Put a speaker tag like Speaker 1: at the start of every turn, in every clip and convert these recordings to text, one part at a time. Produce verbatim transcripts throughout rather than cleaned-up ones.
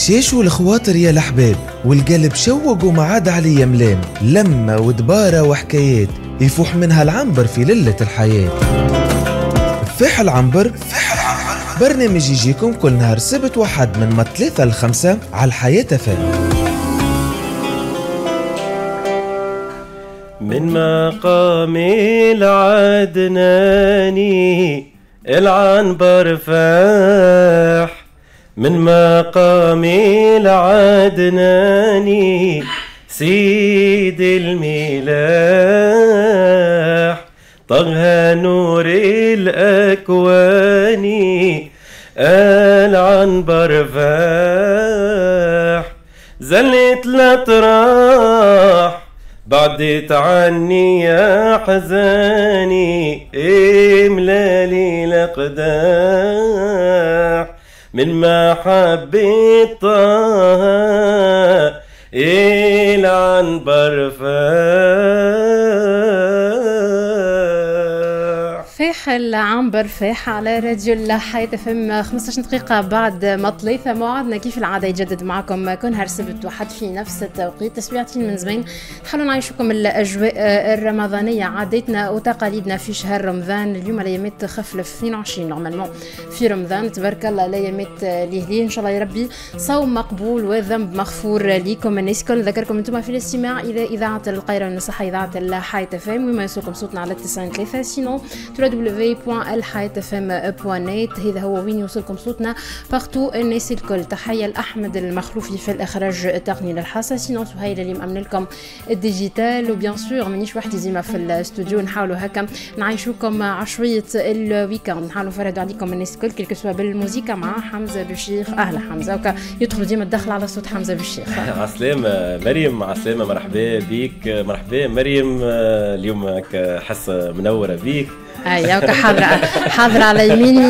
Speaker 1: شاشوا الخواطر يا الأحباب، والقلب شوق وما عاد عليه ملام، لما ودبارة وحكايات يفوح منها العنبر في ليلة الحياة. فاح العنبر برنامج يجيكم كل نهار سبت وحد من ما ثلاثة لخمسة على الحياة فام.
Speaker 2: من مقام العدناني العنبر فاح، من مقام العدناني سيد الملاح، طغى نور الأكوان العنبر فاح، زلت الأطراح بعدت عني يا حزاني، املالي الأقداح من محبة طه العنبر فاح.
Speaker 3: فاح العنبر فاح على راديو الحياة فم خمسطاش دقيقة بعد ما ثلاثة. موعدنا كيف العادة يجدد معكم كل نهار سبت وحد في نفس التوقيت. تسبيعتين من زمان نحاولوا نعيشكم الأجواء الرمضانية، عاداتنا وتقاليدنا في شهر رمضان. اليوم الأيامات تخفلف اثنين وعشرين نورمالمون في رمضان، تبارك الله الأيامات لهليه إن شاء الله يا ربي صوم مقبول وذنب مغفور ليكم الناس الكل. نذكركم أنتم في الاستماع إلى إذاعة القاهرة والنصيحة إذاعة الحياة فم، وما يوصلكم صوتنا على تسعين ثلاثة، سينو دبليو دبليو بوان الحياة فم بوان نت، هذا هو وين يوصلكم صوتنا بارتو الناس الكل. تحية لأحمد المخلوفي في الإخراج التقني للحاسة، سينو سهيل اللي مأمن لكم الديجيتال، وبيان سور مانيش وحدي زيما في الاستوديو. نحاولوا هكا نعيشوكم عشوية الويكاند، نحاولوا نفرضوا عليكم الناس الكل كل كسوا بالموسيقى مع حمزة بشيخ. أهلا حمزة، وكا يدخل ديما الدخل على صوت حمزة بشيخ.
Speaker 2: عسلامة مريم، عسلامة، مرحبا بيك. مرحبا مريم، اليوم حاسة منورة بيك.
Speaker 3: ايوه حاضرة حاضرة على يميني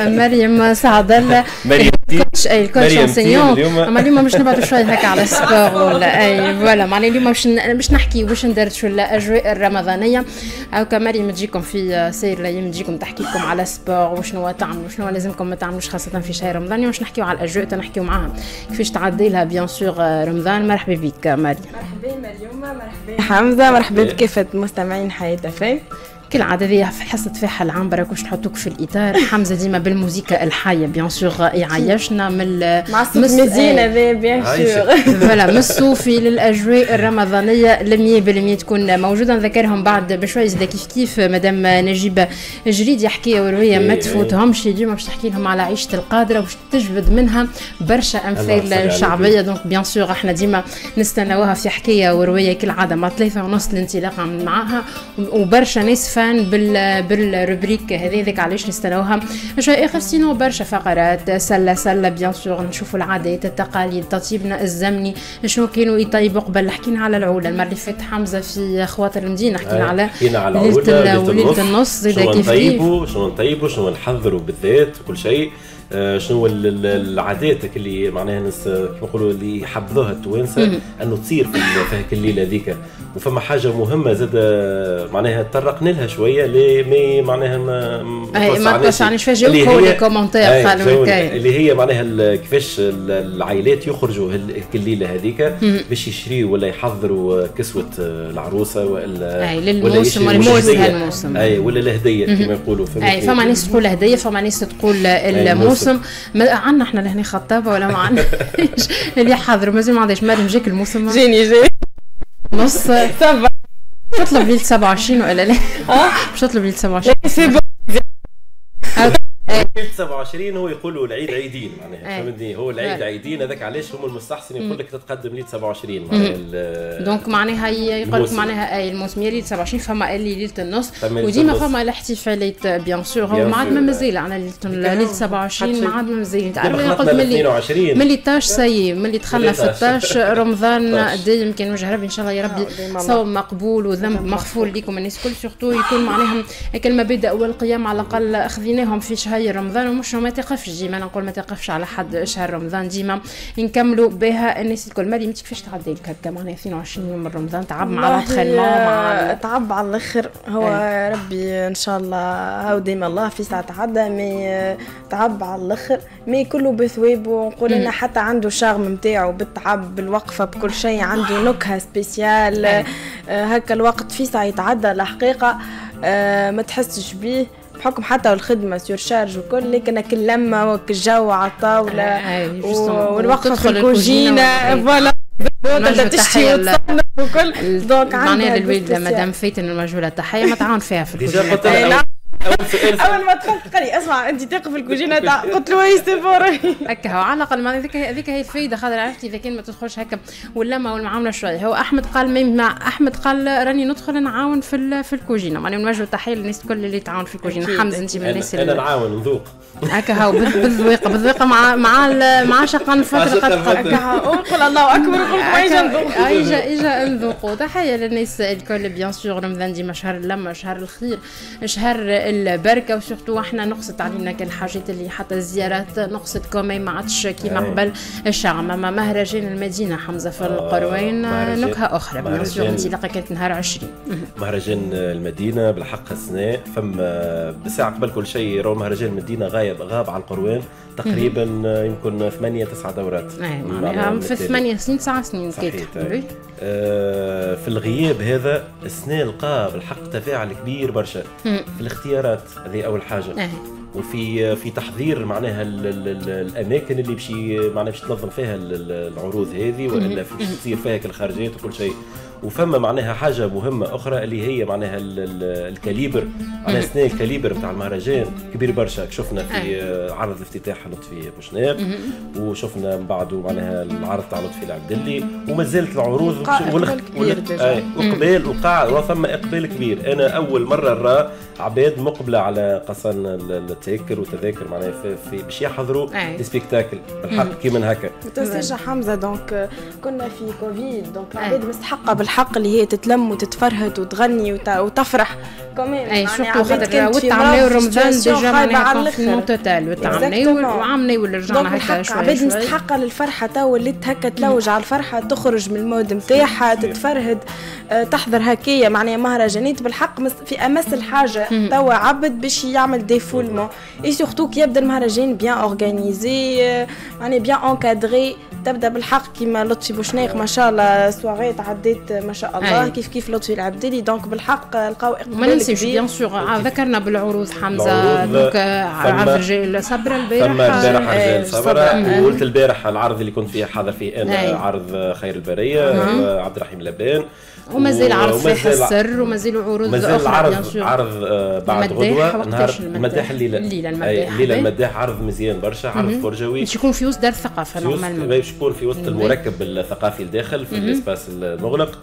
Speaker 3: مريم سعد الله،
Speaker 2: مريم
Speaker 3: كوتش اي الكوتش انسيون. اما اليوم مش نبعدوا شويه هكا على السبور ولا اي فوالا، معناها اليوم باش باش نحكي باش ندردشوا الاجواء الرمضانيه. هاكا مريم تجيكم في سير الايام، تجيكم تحكي لكم على السبور وشنو تعملوا وشنو لازمكم ما تعملوش، خاصه في شهر رمضان. باش نحكيو على الاجواء تنحكيو معاها كيفاش تعدي لها بيان سور رمضان. مرحبا بك مريم.
Speaker 4: مرحبا مريم، مرحبا حمزه، مرحبا بكافه مستمعين حياة فام.
Speaker 3: كل عادة ذي في حصة فاح العنبر كوش نحطوك في الإطار. حمزة ديما بالموسيقى الحية بيان سور يعيشنا من
Speaker 4: مع الصوت مزيان هذا بيان سور
Speaker 3: فوالا من الصوفي للأجواء الرمضانية المية بالمية تكون موجودة. نذكرهم بعد بشوية زي كيف كيف مدام نجيب جريد يحكي وروية ما تفوتهمش. اليوم باش تحكي لهم على عيشة القادرة وش تجبد منها برشا أمثال شعبية. دونك بيان سور احنا ديما نستناوها في حكاية وروية كل عادة مع ثلاثة ونص الانطلاقة معاها، وبرشا ناس بال بالروبريك هذيك علاش نستناوها شويه اخر. سينو برشا فقرات سله سله بيان سور، نشوفوا العادات التقاليد تطيبنا الزمني شنو كانوا يطيبوا قبل. حكينا على العوله المره اللي فاتت حمزه في خواطر المدينه، حكينا على
Speaker 2: حكينا على
Speaker 3: ليله النص زيد كيف كيف
Speaker 2: نطيبوا شنو نطيبوا شنو نحضروا بالذات كل شيء. آه شنو العادات اللي معناها الناس كيما نقولوا اللي يحبذوها التوانسه انه تصير في هذيك الليله ذيك. وفما حاجه مهمه زاد معناها تطرقنا لها شويه اللي معناها ما
Speaker 3: ما توسعنيش فيها. جاوبوا لي كومونتير قالوا
Speaker 2: اللي هي معناها كيفاش العائلات يخرجوا الليله هذيك باش يشريوا ولا يحضروا كسوه العروسه ولا
Speaker 3: اي للموسم ولا الموسم
Speaker 2: اي ولا الهديه كما يقولوا.
Speaker 3: اي فما ناس تقول هديه، فما ناس تقول الموسم. عندنا احنا لهنا خطابه ولا ما عندناش اللي حاضر مازال ما عندهاش. مريم جاك الموسم
Speaker 4: جيني جاي
Speaker 3: نص سبعة. تطلب ليله سبعة وعشرين ولا لا؟ اه مش تطلب ليله سبعة وعشرين
Speaker 2: ليله سبعة وعشرين هو يقولوا العيد عيدين معناها فهمتني. هو العيد عيدين هذاك علاش هم المستحسن يقول لك تتقدم ليله سبعة وعشرين معناها.
Speaker 3: دونك معناها يقول لك معناها اي الموسميه ليله سبعة وعشرين، فما اللي ليله النص وديما فما الاحتفالات بيان سور. هو ما عاد ما مازال على ليله سبعة وعشرين ما عاد ما مازال. تعرف انا قلت ملي ملي طاش سي ملي دخلنا في ستاش رمضان دايم كان وجه ربي ان شاء الله يا ربي صوم مقبول وذنب مغفور لكم الناس الكل. سورتو يكون معناها المبادئ والقيم على الاقل خذيناهم في شهر تحية رمضان، ومش ما تقفش ديما، نقول ما تقفش على حد شهر رمضان، ديما نكملوا بها الناس الكل. مريم انت كيفاش تعدي لك هكا معناها اثنين وعشرين يوم من رمضان؟ تعب مع لونترينمون مع
Speaker 4: تعب على الاخر. هو ايه. ربي ان شاء الله هاو ديما الله في ساعه تعدى، مي تعب على الاخر، مي كله بثوابه. نقول لنا حتى عنده شغم نتاعو بالتعب بالوقفه بكل شيء، عنده نكهه سبيسيال. ايه. هكا الوقت في ساعه يتعدى الحقيقه أه ما تحسش بيه بحكم حتى الخدمه سير شارج وكل، لكن كل لما والجو على الطاوله آه والوقفه في الكوجينه فوالا تبدا تشتي وتصنف وكل. دونك
Speaker 3: معناها للوالده مدام فاتن المجهوله تحيه ما تعاون فيها في الكوجينه.
Speaker 4: اول ما دخلت قال لي اسمع انت تقف الكوجينه تاع، قلت له هي سيفوري
Speaker 3: هكا. هو على الاقل هذيك هذيك هي الفايده، خاطر عرفتي اذا كان ما تدخلش هكا واللمه والمعامله شويه. هو احمد قال مع احمد قال راني ندخل نعاون في في الكوجينه، معناها نوجه تحيه للناس الكل اللي تعاون في الكوجينه. حمزه انت من الناس
Speaker 2: اللي انا نعاون نذوق
Speaker 3: هكا. هاو بالذويقه بالذويقه مع مع مع شقن فتره قد قد
Speaker 4: نقول الله اكبر ونقول ما يجي نذوق
Speaker 3: اجا اجا نذوقوا. تحيه للناس الكل بيان سور. رمضان ديما شهر اللمه، شهر الخير، شهر البركه، وسورتو احنا نقصت علينا كل الحاجات اللي حتى الزيارات نقصت كومي ما عادش كيما قبل الشعب. اما مهرجان المدينه حمزه في القروين نكهه اخرى بيان سور. انطلاقه كانت نهار عشرين.
Speaker 2: مهرجان المدينه بالحق السنه فما بساعه قبل كل شيء. راهو مهرجان المدينه غايب غاب على القروين تقريبا يمكن ثمانية تسعة دورات.
Speaker 3: معناها في ثمانية سنين تسعة سنين كيت.
Speaker 2: آه في الغياب هذا السنه لقى بالحق تفاعل كبير برشا في الاختيارات، هذه اول حاجه. وفي في تحضير معناها ال ال ال الاماكن اللي بشي معناها باش تنظم فيها العروض هذه، والا باش تصير فيها الخارجيات وكل شيء. وفما معناها حاجه مهمه اخرى اللي هي معناها ال ال الكاليبر. معناها سنة الكاليبر نتاع المهرجان كبير برشا. شفنا في عرض الافتتاح لطفي بوشناق، وشفنا من بعده معناها العرض تاع لطفي العبدلي، وما زالت العروض وقبال وقاع وثم اقبال كبير. انا اول مره نرى عباد مقبله على قصن التذاكر وتذاكر معناها في, في باش يحضروا السبيكتاكل بالحق كيما هكا.
Speaker 4: تستاجا حمزه دونك كنا في كوفيد، دونك العباد مستحقه بالحق اللي هي تتلم وتتفرهد وتغني وتفرح كمان.
Speaker 3: اي شفتوا خاطر وتعملوا رمضان ديجا معناها كونفينمون توتال وتعملوا وعملوا ولا رجعنا هكا شويه.
Speaker 4: عباد مستحقه للفرحه، تو ولات هكا تلوج على الفرحه، تخرج من المود نتاعها تتفرهد تحضر هكايا معناها مهرجانات بالحق في امس الحاجه. توا عبد باش يعمل ديفولمون اي سورتو كي يبدا المهرجان بيان اورغانيزي يعني بيان انكادري. تبدا بالحق كيما لطفي بوشناق ما شاء الله سواريت عديت ما شاء الله. أي. كيف كيف لطفي العبدلي. دونك بالحق لقاو اقبال.
Speaker 3: ما ننسيش بيان سور ذكرنا بالعروض حمزه. دونك عرض رجال صبره البارح.
Speaker 2: ثم البارح رجال صبره. وقلت البارح العرض اللي كنت فيه حاضر فيه انا. أي. عرض خير البريه عبد الرحيم لبان.
Speaker 3: ومازال عرض فاح السر ومازال عروض
Speaker 2: اخرى. عرض عرض بعد غدوه نهار المداح الليله
Speaker 3: الليله المداح
Speaker 2: الليله المداح عرض مزيان برشا. عرض فرجوي
Speaker 3: باش يكون في وسط دار الثقافه نورمالمون،
Speaker 2: باش يكون في وسط المركب الثقافي الداخل في الاسباس المغلق.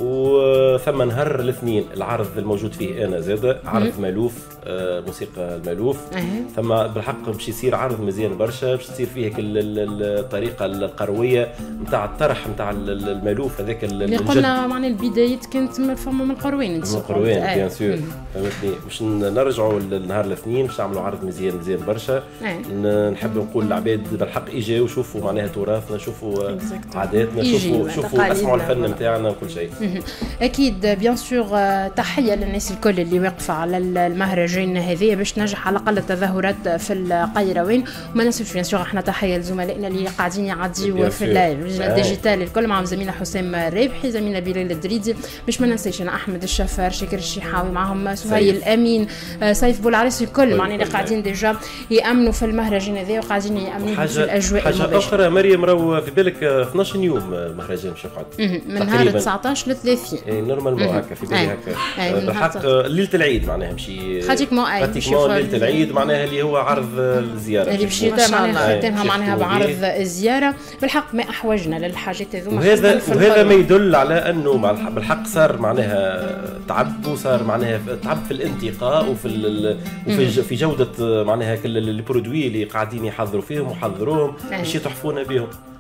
Speaker 2: وثم نهار الاثنين العرض الموجود فيه انا زاد عرض مالوف موسيقى المالوف. ثم بالحق باش يصير عرض مزيان برشا، باش تصير فيه الطريقه القرويه نتاع الطرح نتاع المالوف هذاك
Speaker 3: اللي قلنا معناها البدايات كانت من فما من القروين.
Speaker 2: من القروين بيان سور فهمتني. باش نرجعوا للنهار الاثنين باش نعملوا عرض مزيان مزيان برشا. نحب نقول للعباد بالحق اجاو شوفوا معناها تراثنا، شوفوا عاداتنا، شوفوا شوفوا اسمعوا الفن نتاعنا وكل شيء.
Speaker 3: اكيد بيان سور. تحيه للناس الكل اللي واقفه على المهرجان هذه باش تنجح على الاقل التظاهرات في القيروان. وما ننسوش بيان سور احنا تحيه لزملائنا اللي قاعدين يعديوا في الديجيتال الكل، معهم زميلنا حسام رابحي، زميلنا بلال الدريدي، باش ما ننساش انا احمد الشفار، شاكر الشيحاوي، معهم سهيل الامين، سيف بولعريس، الكل معناها اللي قاعدين ديجا يامنوا في المهرجان هذا وقاعدين يامنوا في الاجواء
Speaker 2: المباشره. حاجه اخرى مريم راهو في بالك اثناش يوم المهرجان باش يقعد
Speaker 3: من نهار تسعطاش ل ثلاثين.
Speaker 2: اي نورمالمون هكا في بالي هكا بالحق ليله العيد معناها مشي
Speaker 3: خاتيكمون اي
Speaker 2: ليله العيد معناها اللي هو عرض الزياره
Speaker 3: اللي باش معناها ختامها معناها بعرض الزياره. بالحق ما احوجنا للحاجات هذوما.
Speaker 2: وهذا وهذا ما يدل على انه بالحق صار معناها تعب، وصار معناها تعب في الانتقاء وفي وفي في جوده معناها كل البرودوي اللي قاعدين يحضروا فيهم وحضروهم باش يتحفونا بهم.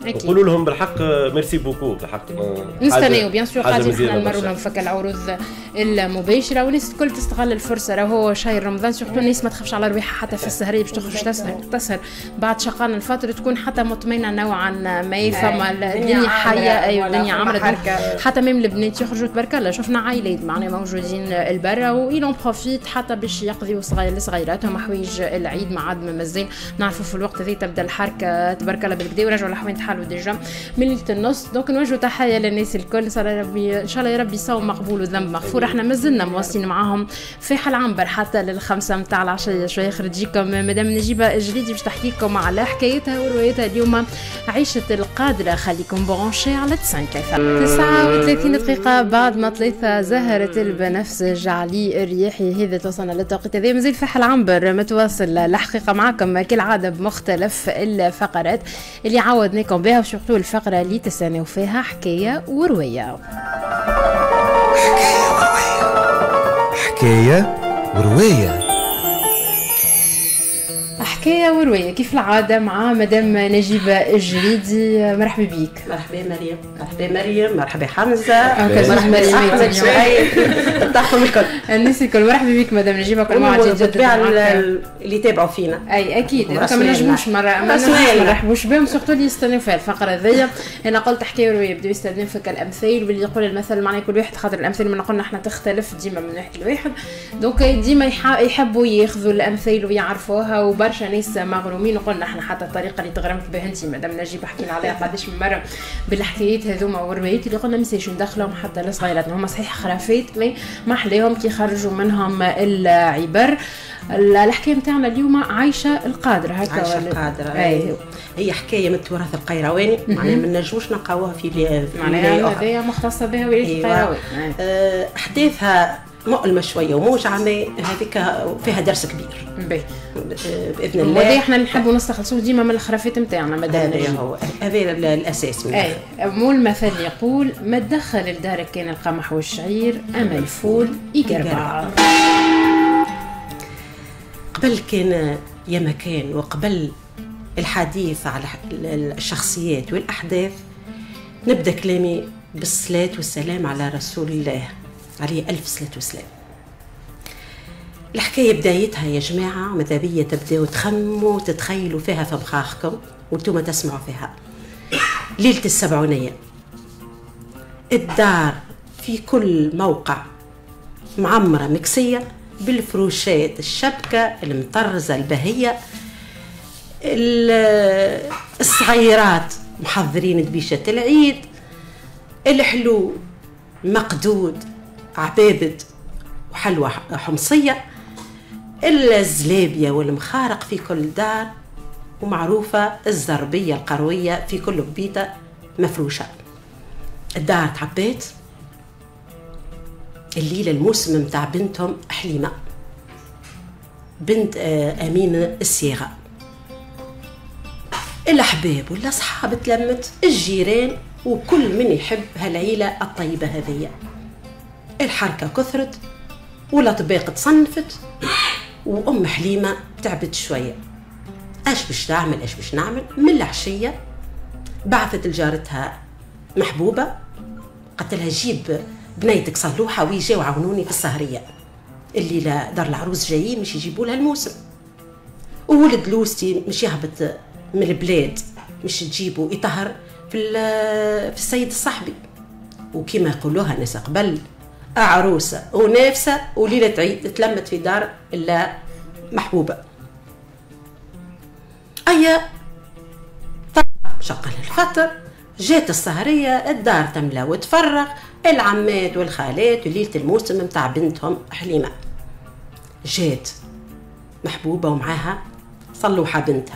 Speaker 2: نقولوا لهم بالحق ميرسي بوكو بالحق.
Speaker 3: نستناو بيان سور خاطر احنا نمروا لهم فك العروض المباشره والناس الكل تستغل الفرصه. راهو شهر رمضان سورتو الناس ما تخافش على روحها حتى في السهريه باش تخرج تسهر تسهر بعد شقان الفطر تكون حتى مطمئنه نوعا ما. فما الدنيا حيه اي الدنيا عمرت حتى ميم البنات يخرجوا تبارك الله. شفنا عائلات معناها موجودين البرا ويلون بروفيت حتى باش يقضيوا صغير لصغيراتهم حوايج العيد ما عاد مازال نعرفوا في الوقت هذا تبدا الحركه تبارك الله بالكدا ورجعوا الاحوال تحلوا ديجا من ليله النص. دونك نوجهوا تحيه للناس الكل ان شاء الله ربي ان شاء الله يا ربي صوم مقبول وذنب مغفور. احنا مازلنا مواصلين معاهم في حل عنبر حتى للخمسه نتاع العشيه شويه خرجيكم مدام نجيبه جريدي باش تحكي لكم على حكايتها وروايتها اليوم عيشه القادره. خليكم برونشي على تسعة وثلاثين دقيقه بعد ما ثلاثه زهره البنفسج علي الرياحي. هذا توصلنا للتوقيت هذا مازال في حل عنبر متواصل الحقيقه معكم كالعاده بمختلف الفقرات اللي عودناكم بها وشفتوا الفقره اللي تستناو فيها حكايه وروايه.
Speaker 1: حكايه وروايه
Speaker 3: حكايه وروايه كيف العاده مع مدام نجيبه الجريدي. مرحبا بك.
Speaker 5: مرحبا مريم. مرحبا مريم. مرحبا حمزه.
Speaker 3: مرحبا
Speaker 5: احمد شعيب. تحكم الكل
Speaker 3: الناس الكل. مرحبا بك مدام نجيبه. كل ما جدد
Speaker 5: اللي يتابعوا فينا.
Speaker 3: اي اكيد ما نجموش مره ما نرحبوش بهم سورتو اللي يستناو فيها الفقره هذيا. انا قلت حكايه وروايه بداو يستخدموا فيك الامثال واللي يقول المثل معناه كل واحد خاطر الامثال من قلنا احنا تختلف ديما من واحد لواحد. دونك ديما يحبوا ياخذوا الامثال ويعرفوها وبرشا ناس مغرومين. وقلنا احنا حتى الطريقه اللي تغرمت بها انت مدام نجيب حكينا عليها قداش من مره بالحكايات هذوما والروايات اللي قلنا ميساش ندخلهم حتى لصغيراتنا هما صحيح خرافات مي ما احلاهم كي يخرجوا منهم العبر. الحكايه نتاعنا اليوم عايشه القادره هكا.
Speaker 5: عايشه القادره أي. هي حكايه من التراث القيرواني معناها ما نجموش نلقاوها في في
Speaker 3: معناها هذه مختصه بها ولايه القيروان.
Speaker 5: أه احداثها مؤلمه شويه وموجعه هذيك فيها درس كبير
Speaker 3: باهي
Speaker 5: باذن الله.
Speaker 3: وهذا احنا اللي نحبوا نستخلصوه ديما من الخرافات نتاعنا مدام
Speaker 5: هذا هو هذا الاساس من
Speaker 3: اي مو المثل يقول ما تدخل لدارك كان القمح والشعير اما الفول يقربع.
Speaker 5: قبل كان يا مكان وقبل الحديث على الشخصيات والاحداث نبدا كلامي بالصلاه والسلام على رسول الله عليه ألف صلاة وسلام. الحكاية بدايتها يا جماعة ماذا بيا تبداو تخموا وتتخيلوا فيها في مخاخكم وانتم تسمعوا فيها. ليلة السبعونية الدار في كل موقع معمرة مكسية بالفروشات الشبكة المطرزة البهية. الصغيرات محضرين دبيشة العيد. الحلو مقدود عبابد وحلوى حمصية. الزلابية والمخارق في كل دار ومعروفة الزربية القروية في كل بيتة مفروشة. الدار تعبيت. الليلة الموسم متاع بنتهم حليمة بنت أمين الصياغة. الأحباب والأصحاب تلمت الجيران وكل من يحب هالعيلة الطيبة هذية. الحركة كثرت والأطباق تصنفت وأم حليمة تعبت شوية. اش باش تعمل اش باش نعمل. من العشية بعثت لجارتها محبوبة قالت لها جيب بنيتك صلوحة ويجاو عاونوني في السهرية الليلة دار العروس جايين مش يجيبوا لها الموسم. وولد لوستي مش يهبط من البلاد مش تجيبوا يطهر في في السيد الصحبي. وكما يقولوها ناس قبل عروسة ونافسة وليلة عيد تلمت في دار إلا محبوبة. أيا شقل الفطر جات السهرية الدار تملى وتفرغ. العمات والخالات وليلة الموسم متاع بنتهم حليمة. جات محبوبة ومعاها صلوحة بنتها.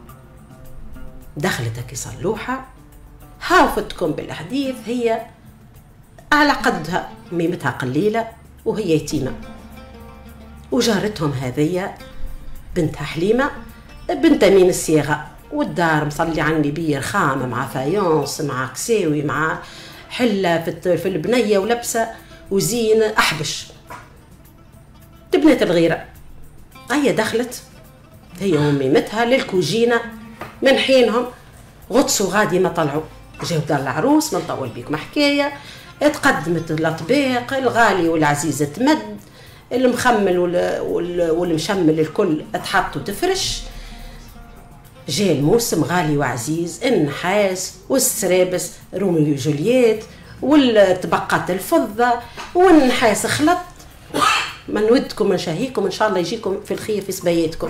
Speaker 5: دخلتك صلوحة هاوفتكم بالحديث هي على قدها ميمتها قليلة وهي يتيمة. وجارتهم هذية بنتها حليمة بنت أمين الصياغة والدار مصلي على النبي رخامة مع فايونس مع كساوي مع حلة في البنية ولبسة وزين أحبش. تبنت الغيرة. هي دخلت هي وميمتها للكوجينة من حينهم غطسوا غادي ما طلعوا. جاو دار العروس، ما نطول بيكم حكايه، تقدمت الاطباق، الغالي والعزيز تمد، المخمل والمشمل الكل تحط وتفرش. جاء الموسم غالي وعزيز، النحاس والسرابس روميو وجولييت والطبقات الفضة والنحاس خلط. ما نودكم نشاهيكم ان شاء الله يجيكم في الخير في سباياتكم.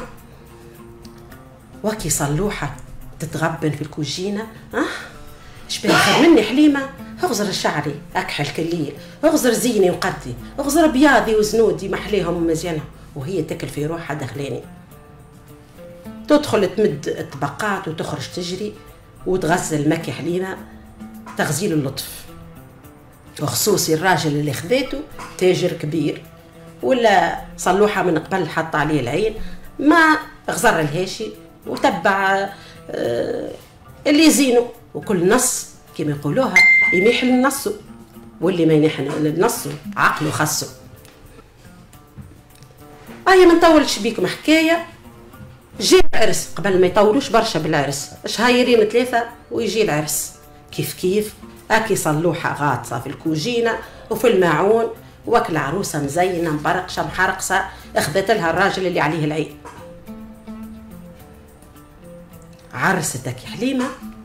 Speaker 5: وكي صلوحة تتغبن في الكوجينة، اه شبه خير مني حليمة، اغزر الشعري اكحل كلية، اغزر زيني وقدي، اغزر بياضي وزنودي محليهم ومزيانة، وهي تاكل في روحها دخلاني. تدخل تمد الطبقات وتخرج تجري وتغسل مكي حليمة تغزيل اللطف. وخصوصي الراجل اللي خذيته تاجر كبير ولا صلوحة من قبل حط عليه العين، ما غزر الهاشي وتبع آه اللي يزينه، وكل نص كما يقولوها يميح للنصه، واللي ما يميح للنصه عقله خصه. هيا ما نطولش بيكم حكايه. جاء العرس قبل ما يطولوش برشا بالعرس، شهايرين ثلاثه ويجي العرس كيف كيف اكي صلوحه غاطسه في الكوجينه وفي الماعون، وكل عروسه مزينه مبرقشه محرقصه اخذت لها الراجل اللي عليه العين. عرستك يا حليمه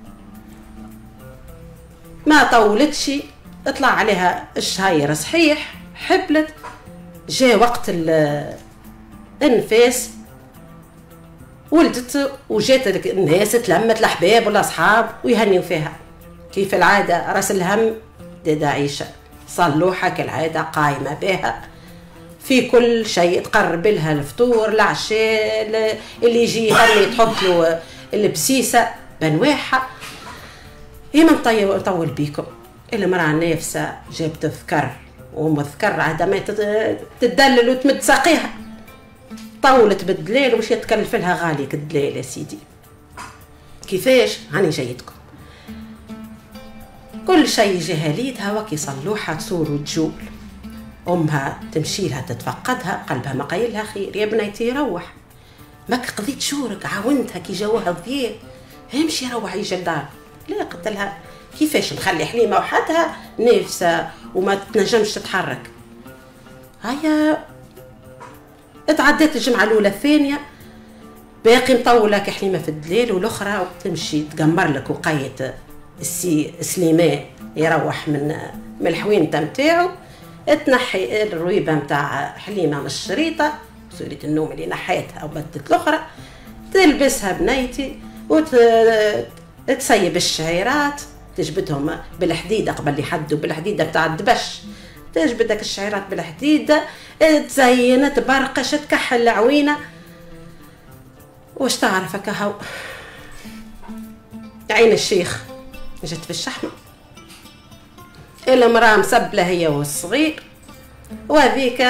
Speaker 5: ما طولتش اطلع عليها الشهاير صحيح، حبلت. جاء وقت النفاس ولدت وجات الناس تلمت الاحباب والاصحاب ويهنيوا فيها. كيف العاده راس الهم دادا عيشه، صلوحه كالعاده قايمه بها في كل شيء، تقرب لها الفطور العشاء اللي يجي يهني تحط له البسيسه بنواحه. هي ما نطول بيكم، المرأة نافسة جابت ذكر ومذكر عندما تدلل وتمد ساقيها، طولت بالدليل ومش يتكلف لها غالي كالدليل يا سيدي. كيفاش؟ هاني جايتكم. كل شيء جهاليتها وكي صلوحة تصور وتجول. أمها تمشي لها تتفقدها، قلبها ما قايلها خير، يا بنيتي روح ماك قضيت شورك، عاونتها كي جوها ضياء، امشي روح يجي الدار. لا قلت لها كيفاش نخلي حليمة وحدها نافسة وما تنجمش تتحرك. هيا اتعدت الجمعة الأولى الثانية، باقي مطولة كحليمة في الدليل، والأخرى وتمشي تقمر لك وقاية السي سليمان يروح من من الحوينة متاعو، تنحي الرويبة متاع حليمة من الشريطة، سورة النوم اللي نحيتها وبدت الأخرى، تلبسها بنيتي وتسيب الشعيرات، تجبدهم بالحديدة قبل يحدوا بالحديدة بتاع الدبش، تجبدك الشعيرات بالحديدة، تزين تبرقش تكحل العوينة. واش تعرفك هاو عين الشيخ جت في الشحمة، المرأة مسبلة هي والصغير، وهذيك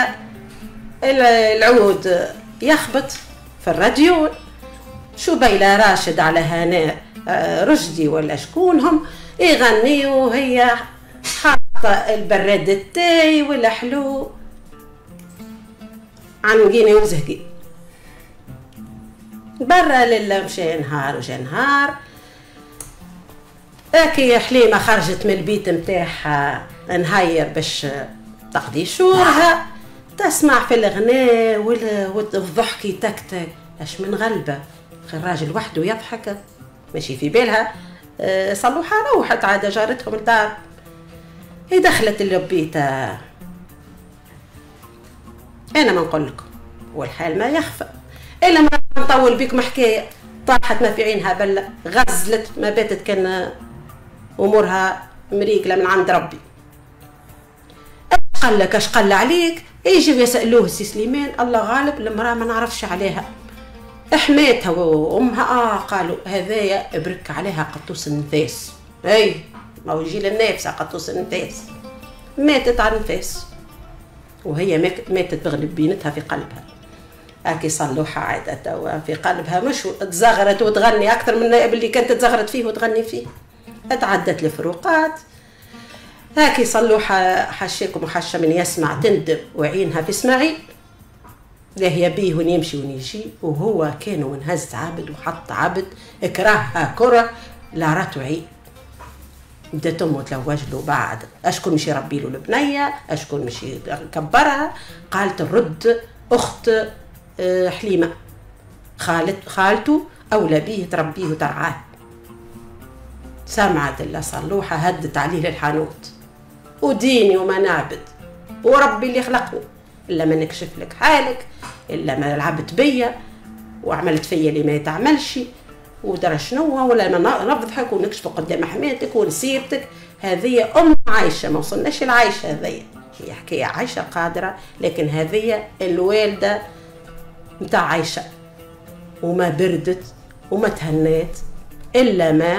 Speaker 5: العود يخبط في الراديو، شو بيلا راشد على هناء رشدي ولا شكونهم يغنيوا، وهي حاطة البراد التاي والحلو عنقيني وزهقي. برا لله مشى نهار وجا نهار، اكي حليمة خرجت من البيت متاعها نهير باش تقضي شورها، تسمع في الغناء والضحك يتكتك، اش من غلبة خير راجل وحده يضحك، ماشي في بالها أه صلوحة روحت عادة جارتهم الدار. هي دخلت البيت، انا ما نقول لكم والحال ما يخفى، الا ما نطول بكم حكايه، طاحت ما في عينها بله، غزلت ما باتت كان امورها مريقله من عند ربي. قال لك اش قال عليك؟ يجيو يسالوه سي سليمان، الله غالب المراه ما نعرفش عليها، حماتها وامها اه قالوا هذايا برك عليها قطوس النفاس. اي ما هو يجي للنفس قطوس النفاس، ماتت على النفاس وهي ماتت بغلب بينتها في قلبها. هاكي صلوحة عادة في قلبها مش تزغرت وتغني أكثر من اللي كانت تزغرت فيه وتغني فيه، اتعدت الفروقات. هاكي صلوحة حشاكم وحشة من يسمع تندب وعينها في اسماعيل، لا هي بيه ونمشي ونيجي، وهو كان منهز عبد وحط عبد، اكرهها كره لا راتو عيب. بدات امه تلوج له بعد اشكون مش يربي له البنيه، اشكون مش يكبرها. قالت الرد اخت حليمه خالت خالته اولى بيه تربيه وترعاه. سمعت الا صلوحه هدت عليه الحانوت، وديني وما نعبد وربي اللي خلقني الا ما نكشف لك حالك، الا ما لعبت بيا وعملت فيا اللي ما تعملش ودرا شنو، ولا ما نفضحك ونكشف قدام حماتك ونسيبتك. هذه ام عايشه، ما وصلناش العايشه هذه، هي حكايه عايشه قادره، لكن هذه الوالده نتاع عايشه، وما بردت وما تهنيت الا ما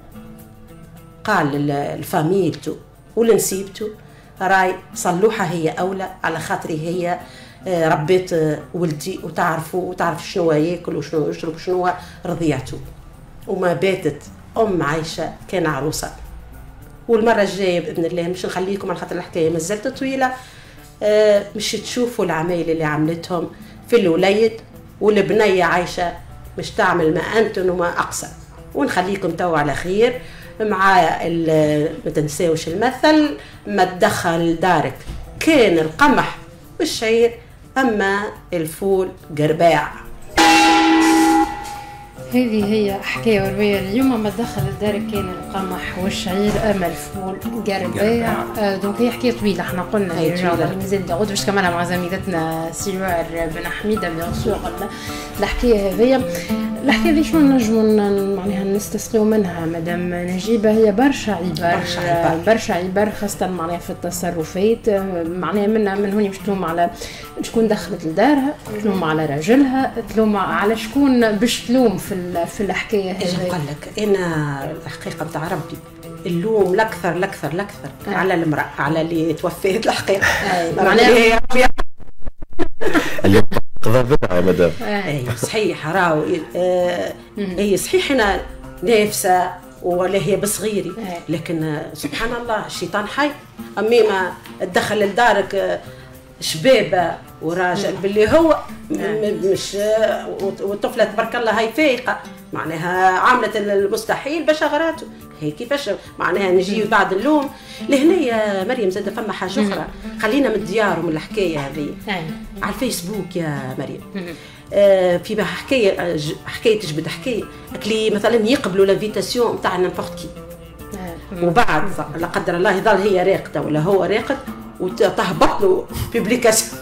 Speaker 5: قال لفاميلته ولنسيبته راي صلوحه هي اولى، على خاطري هي ربيت ولدي وتعرفوا وتعرف شنو ياكل وشنو يشرب وشنو رضيعته. وما باتت ام عايشه كان عروسه. والمره الجايه باذن الله مش نخليكم على خاطر الحكايه مازالت طويله، آه مش تشوفوا العمايل اللي عملتهم في الوليد، والبنيه عايشه مش تعمل ما انتم وما اقصى. ونخليكم تو على خير مع ما تنساوش المثل ما تدخل دارك كان القمح والشعير اما الفول قرباع.
Speaker 3: هذه هي حكايه وروايه اليوم. ما دخل الدار كان القمح والشعير اما الفول قرباع. آه دونك هي حكايه طويله، احنا قلنا اللي مازال داود باش كملها مع زميلتنا سيوار بن حميده بيان سور. الحكايه هذيا الحكايه هذه شنو نجموا معناها نستسقيو منها مدام نجيبه؟ هي برشا عبار برشا عبار, برشا عبار خاصه معناها في التصرفات، معناها منها من هون باش تلوم على شكون دخلت لدارها، تلوم على راجلها، تلوم على شكون باش تلوم في في الحكايه هذه.
Speaker 5: نقول لك انا الحقيقه نتاع ربي اللوم الاكثر الاكثر الاكثر آه. على المراه، على اللي توفيت الحقيقه.
Speaker 3: معناها
Speaker 2: اللي قضى بدعه مدام.
Speaker 5: اي صحيح راهو آه هي صحيح انا نافسه ولا هي بصغيري، لكن سبحان الله الشيطان حي. امي ما تدخل لدارك شبابه وراجل باللي هو مش والطفله تبارك الله هاي فايقه معناها عملت المستحيل باش غراته. هي كيفاش معناها نجي بعد اللوم لهنا يا مريم؟ زاد فما حاجه اخرى، خلينا من الديار ومن الحكايه هذه. على الفيسبوك يا مريم آه في بها حكايه حكايه تجبد حكايه اللي مثلا يقبلوا لافيتاسيون نتاع نيمبورت كي، وبعد لا قدر الله يظل هي راقده ولا هو راقد وتهبط له بوبليكاسيون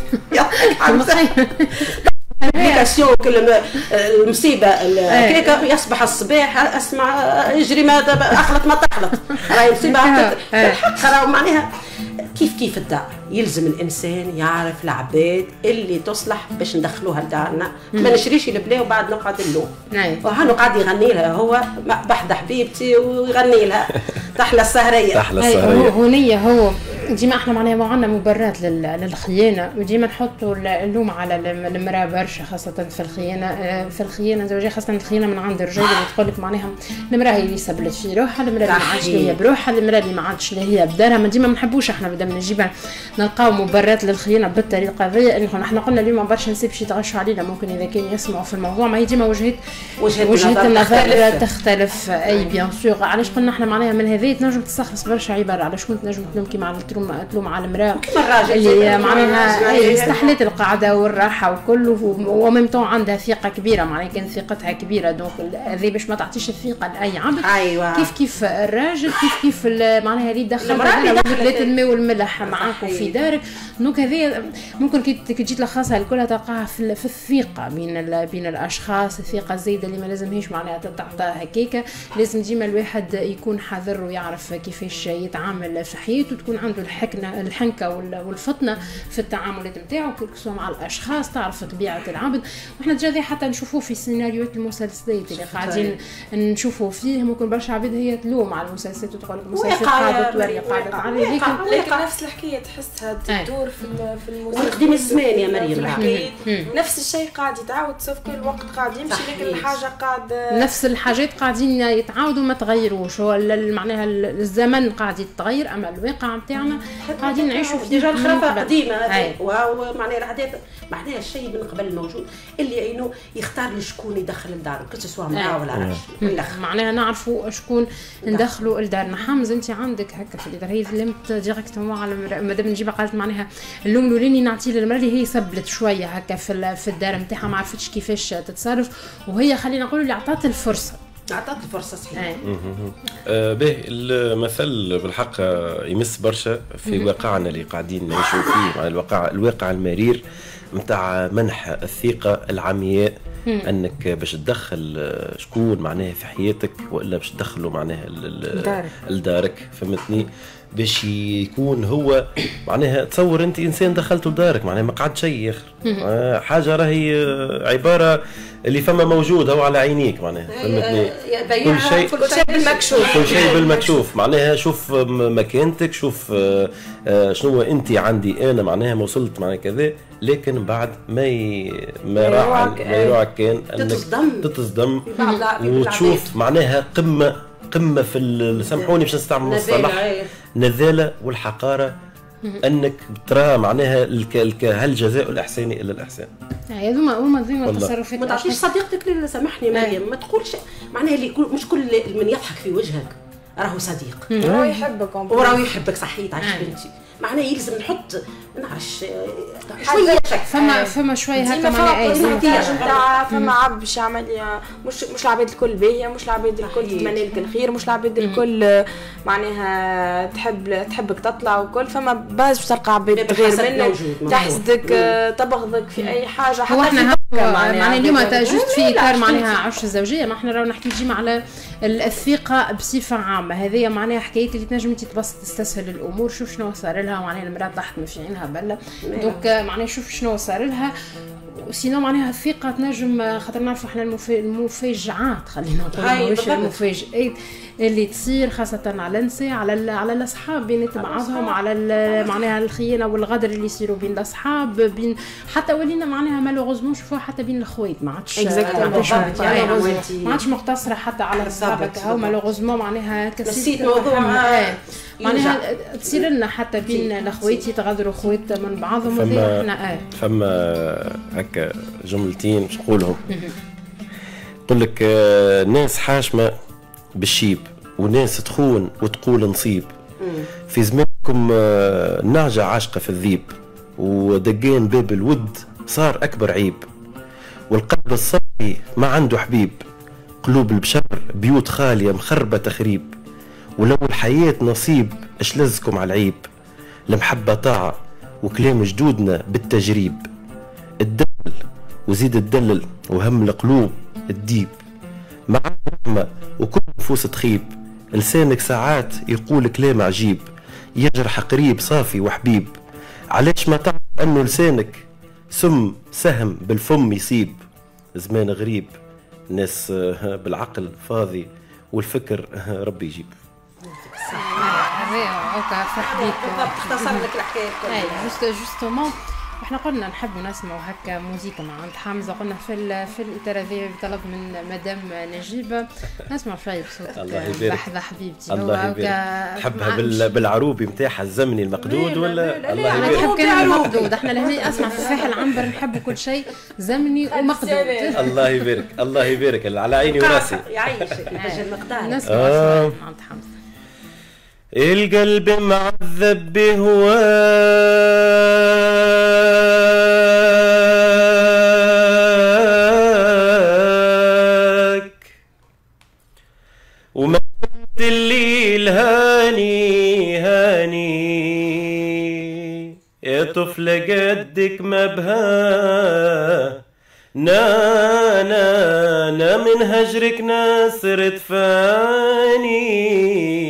Speaker 5: بوبليكاسيون كل المصيبه هكاك يصبح الصباح اسمع اجري ما اخلط ما تخلط راهي مصيبه الحق. راهو معناها كيف كيف الدار يلزم الانسان يعرف العباد اللي تصلح باش ندخلوها لدارنا، ما نشريش البلا وبعد نقعد اللوم. وهانو قاعد يغني لها هو بحده حبيبتي ويغني لها تحلى السهريه
Speaker 2: تحلى السهريه.
Speaker 3: هونيه هو ديما احنا معناها ما عندنا مبررات للخيانه، وديما نحطوا اللوم على المراه برشا خاصه في الخيانه. في الخيانه زوجيه خاصه الخيانه من عند الرجال اللي تقول لك معناها المراه هي اللي سبلت في روحها، المراه اللي ما عادش هي بروحها، المراه اللي ما عادش هي بدارها. ما ديما ما نحبوش احنا بدنا نجيب نلقاو مبررات للخيانه بالطريقه هذه. انه احنا قلنا اليوم برشا نسيب شي يتغشوا علينا، ممكن اذا كان يسمعوا في الموضوع ما هي ديما وجهه وجهه النظر تختلف. اي بيان سور. علاش قلنا احنا معناها من هذه تنجم تستخلص برشا عباره. علاش كنت نجم تلوم كيما على تلوم على المراه اللي معناها استحلت القعده والراحه وكل وميم طون عندها ثقه كبيره، معناها كان ثقتها كبيره. دونك هذه باش ما تعطيش الثقه لاي عبد.
Speaker 5: أيوة.
Speaker 3: كيف كيف الراجل كيف كيف معناها اللي دخل ولات الماء والملح معاكم في دارك. دونك هذه ممكن كي تجي تلخصها الكلها تلقاها في, في الثقه بين بين الاشخاص، الثقه الزايده اللي ما لازمهاش معناها تتعطى هكاكا. لازم ديما الواحد يكون حذر ويعرف كيفاش يتعامل في حياته، تكون عنده الحكمه الحنكه والفطنه في التعاملات نتاعو سواء مع الاشخاص، تعرف طبيعه العبد. واحنا ديجا حتى نشوفوه في سيناريوهات المسلسلات اللي قاعدين نشوفوا فيه، ممكن برشا عباد هي تلوم على المسلسلات وتقول لك المسلسل قاعده توري قاعده عليه، لكن
Speaker 4: لكن نفس الحكايه تحسها تدور في في المسلسل
Speaker 5: وقديم الزمان يا مريم.
Speaker 4: نفس الشيء قاعد يتعاود سوف كل الوقت قاعد يمشي، لكن الحاجه قاعد
Speaker 3: نفس الحاجات قاعدين يتعاودوا ما تغيروش. هو معناها الزمن قاعد يتغير، اما الواقع نتاعنا احنا قاعدين نعيشوا في
Speaker 5: ديجا الخرافه قديمه
Speaker 3: هذه،
Speaker 5: ومعناها العادات معناها الشيء من قبل موجود، اللي انه يختار لشكون يدخل لداره كسوا معاه ولا راجل،
Speaker 3: معناها نعرفوا شكون ندخلوا لدارنا. حمز انت عندك هكا في الدار، هي لمت ديريكتومون على مادام نجيبها قالت معناها اللوم الاولاني نعطيه للمراه اللي هي سبلت شويه هكا في في الدار نتاعها، ما عرفتش كيفاش تتصرف، وهي خلينا نقولوا اللي عطات الفرصه
Speaker 5: عطات الفرصه صحيح.
Speaker 2: آه به المثل بالحق يمس برشا في واقعنا اللي قاعدين نعيشوا فيه، مع الواقع الواقع المرير نتاع منح الثقه العمياء، انك باش تدخل شكون معناها في حياتك والا باش تدخله معناها لدارك، فهمتني؟ باش يكون هو معناها تصور انت انسان دخلته لدارك معناها ما قعد شيء يا اخي، حاجه راهي عباره اللي فما موجود هو على عينيك معناها، فهمتني؟
Speaker 5: كل شيء
Speaker 4: كل شيء بالمكشوف،
Speaker 2: كل شيء بالمكشوف معناها. شوف مكانتك، شوف شنو انت عندي انا معناها ما وصلت معناها كذا، لكن بعد ما ي... ما راح ما يروعك كان انك
Speaker 5: تتصدم
Speaker 2: تتصدم وتشوف معناها قمه قمه في سامحوني باش نستعمل مصطلح نذاله والحقاره، انك ترى معناها الك... الك... هل جزاء الاحسان الا الاحسان.
Speaker 3: هذوما هما ذوما التصرفات.
Speaker 5: ما تعطيش صديقتك اللي سامحني مريم، ما تقولش معناها اللي كل مش كل من يضحك في وجهك راهو صديق،
Speaker 4: راهو يحبك
Speaker 5: وراهو يحبك صحيح. عايش بنتي معناها يلزم نحط ما نعرفش شويه شك،
Speaker 3: فما فما شويه هكا معناها
Speaker 4: اي فما عبد باش يعمل مش مش العباد الكل باهيه، مش العباد الكل تتمنى لك الخير، مش العباد الكل معناها تحب تحبك تطلع وكل، فما باز باش تلقى عباد غير منك تحسدك تبغضك في اي حاجه.
Speaker 3: حتى احنا معناها اليوم جوست في اطار معناها عش الزوجيه، ما احنا راهو نحكي ديما على الثقه بصفه عامه، هذه معناها حكايه اللي تنجم انت تبسط تستسهل الامور. شوف شنو صار لها معناها المراه طاحت من في عينها بله، دونك معناها شوف شنو صار لها. وسينو معناها الثقه تنجم، خاطر نعرفوا احنا المفاجعات خلينا نقولوا مش المفاجئات اللي تصير خاصه على النساء، على على الاصحاب بينات بعضهم، على معناها الخيانه والغدر اللي يصيروا بين الاصحاب، بين حتى ولينا معناها مالوغوزمون نشوفوها حتى بين الاخوات، ما عادش ما عادش مقتصره حتى على اصحابك هاو مالوغوزمون معناها
Speaker 5: نسيت موضوع
Speaker 3: معناها تصير لنا حتى بين الاخوات يتغدروا اخوات من بعضهم.
Speaker 2: فما احنا فما هكا جملتين باش نقولهم، نقول لك ناس حاشمه بالشيب وناس تخون وتقول نصيب، في زمانكم نعجة عاشقه في الذيب، ودقين باب الود صار اكبر عيب، والقلب الصافي ما عنده حبيب، قلوب البشر بيوت خاليه مخربه تخريب، ولو الحياه نصيب اش لزكم على العيب، المحبه طاعه وكلام جدودنا بالتجريب، الدلل وزيد الدلل وهم القلوب الديب، مع الرحمة وكل نفوس تخيب، لسانك ساعات يقول كلام عجيب، يجرح قريب صافي وحبيب، علاش ما تعرف انه لسانك سم سهم بالفم يصيب، زمان غريب ناس بالعقل فاضي والفكر ربي يجيب.
Speaker 3: هكا فرح بيك
Speaker 5: تختصر لك الحكايه
Speaker 3: كلها. اي جوست جوستومون احنا قلنا نحبوا نسمعوا هكا موسيقى مع عند حمزه، قلنا في في الاطار هذا بطلب من مدام نجيبه نسمع شويه بصوت لحظه حبيبتي.
Speaker 2: الله يبارك. تحبها بالعروبي نتاعها الزمني المقدود ولا؟
Speaker 3: الله يبارك. نحب كان المقدود، احنا لهنا اسمع في فاح العنبر نحبوا كل شيء زمني ومقدود.
Speaker 2: الله يبارك الله يبارك على عيني وراسي.
Speaker 5: يعيشك باش المقدار.
Speaker 3: نسمع شويه عند حمزه.
Speaker 2: القلب معذب بهواك، وما كنت الليل هاني هاني، يا طفلة قدك ما بها، نا نا نا من هجرك ناصر تفاني،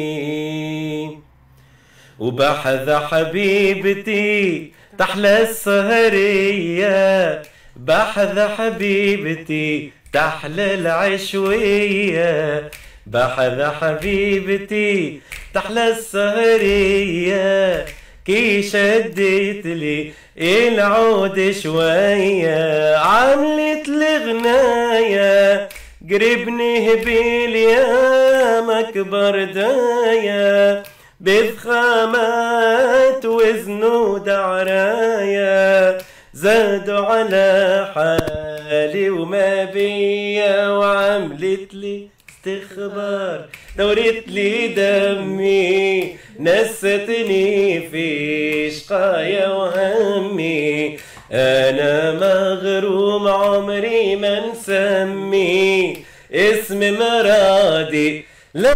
Speaker 2: وبحذ حبيبتي تحلى السهرية، بحذ حبيبتي تحلى العشوية، بحذ حبيبتي تحلى السهرية، كي شديت لي العود شوية، عملت الغناية قريبني هبيل يا مكبر دايا، بفخامات وزنو دعرايا زادوا على حالي وما بيا وعملت لي استخبار دورت لي دمي نستني في شقايا وهمي انا مغروم عمري ما نسمي اسم مرادي لا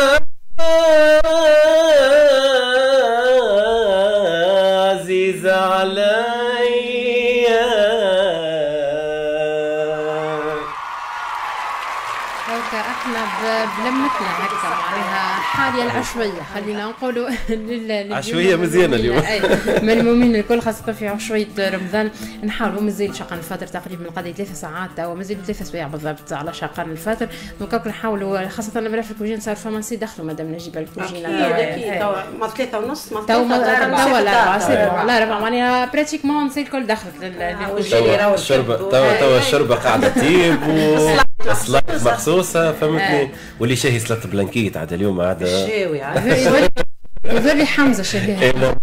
Speaker 2: عزيز عليا.
Speaker 3: هكا احنا بلمتنا هكا معناها حاليا العشويه خلينا نقولوا
Speaker 2: عشويه مزيانه اليوم.
Speaker 3: من المؤمنين الكل خاصه في عشويه رمضان نحاولوا مازال شقان الفطر تقريبا من قضيه ثلاث ساعات او مازال ثلاث اسابيع بالضبط على شقان الفطر دونك نحاولوا خاصه لما في الكوجين صار فما نسي دخلوا مادام نجيب الكوجين
Speaker 5: اكيد توا ما ثلاثه ونص ما
Speaker 3: توا توا لا سير لا ربع معناها براتيكمون نسي الكل دخلت
Speaker 2: توا الشربه توا توا الشربه قاعده تطيب وصلات مخصوصه فهمتني واللي شاهي سلطه بلانكيت عاد اليوم عاد
Speaker 5: الشاوي عاد
Speaker 3: وذري حمزه شهيها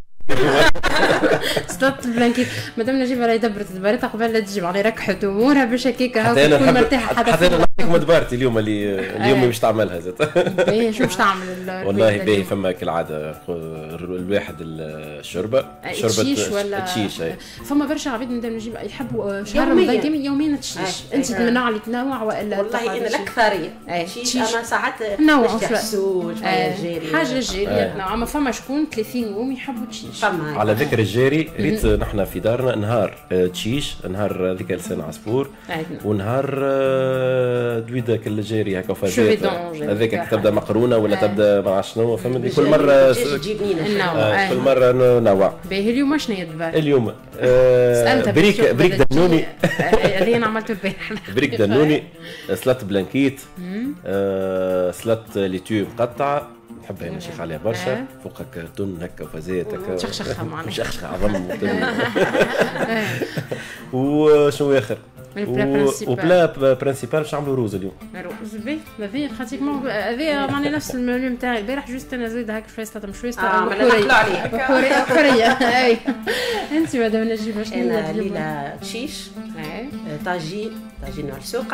Speaker 3: سلطة البلانكيت مادام نجيب راهي دبرت الباريطة قبل لا تجيب علي ركحت امورها باش هكاك هاكا تكون مرتاحة حتى
Speaker 2: حتى انا نعطيك مدبارتي اليوم اللي اليوم باش تعملها زاد.
Speaker 3: باهي شو باش تعمل؟
Speaker 2: والله باهي فما كالعادة الواحد الشوربة
Speaker 3: شوربة
Speaker 2: التشيش
Speaker 3: فما برشا عباد مادام نجيب يحبوا شهر رمضان كامل يومين تشيش انت من النوع اللي تنوع والا
Speaker 5: والله انا الاكثريه تشيش اما ساعات
Speaker 3: نوع
Speaker 5: حاجة
Speaker 3: جيري نوع اما فما شكون ثلاثين يوم يحبوا تشيش.
Speaker 2: على ذكر الجاري ريت نحن في دارنا نهار تشيش نهار ذيك لسان عصفور ونهار دويدا كل جاري هكا فازات هذاك تبدا مقرونه ولا تبدا مع شنو فهمتني كل مره كل مره نوع.
Speaker 3: باهي اليوم شنو يدبر؟
Speaker 2: اليوم بريك بريك دنوني
Speaker 3: هذه انا عملته البارح
Speaker 2: بريك دنوني سلطه بلانكيت سلطه ليتو مقطعه نحبها انا شيخ عليها برشا فوقك تن هكا وفازات هكا
Speaker 3: شخشخه معناها
Speaker 2: شخشخه عظم وشنو اخر وبلا برينسيبال باش نعملوا روز اليوم.
Speaker 3: روز باهي هذه براتيكمون هذه معناها نفس المنيو نتاعي البارح جوست انا زايده هكا شويه سلطه مشويه حوريه حوريه اي انت مادام نجيب واش
Speaker 5: انا ليله تشيش طاجين طاجين على السوق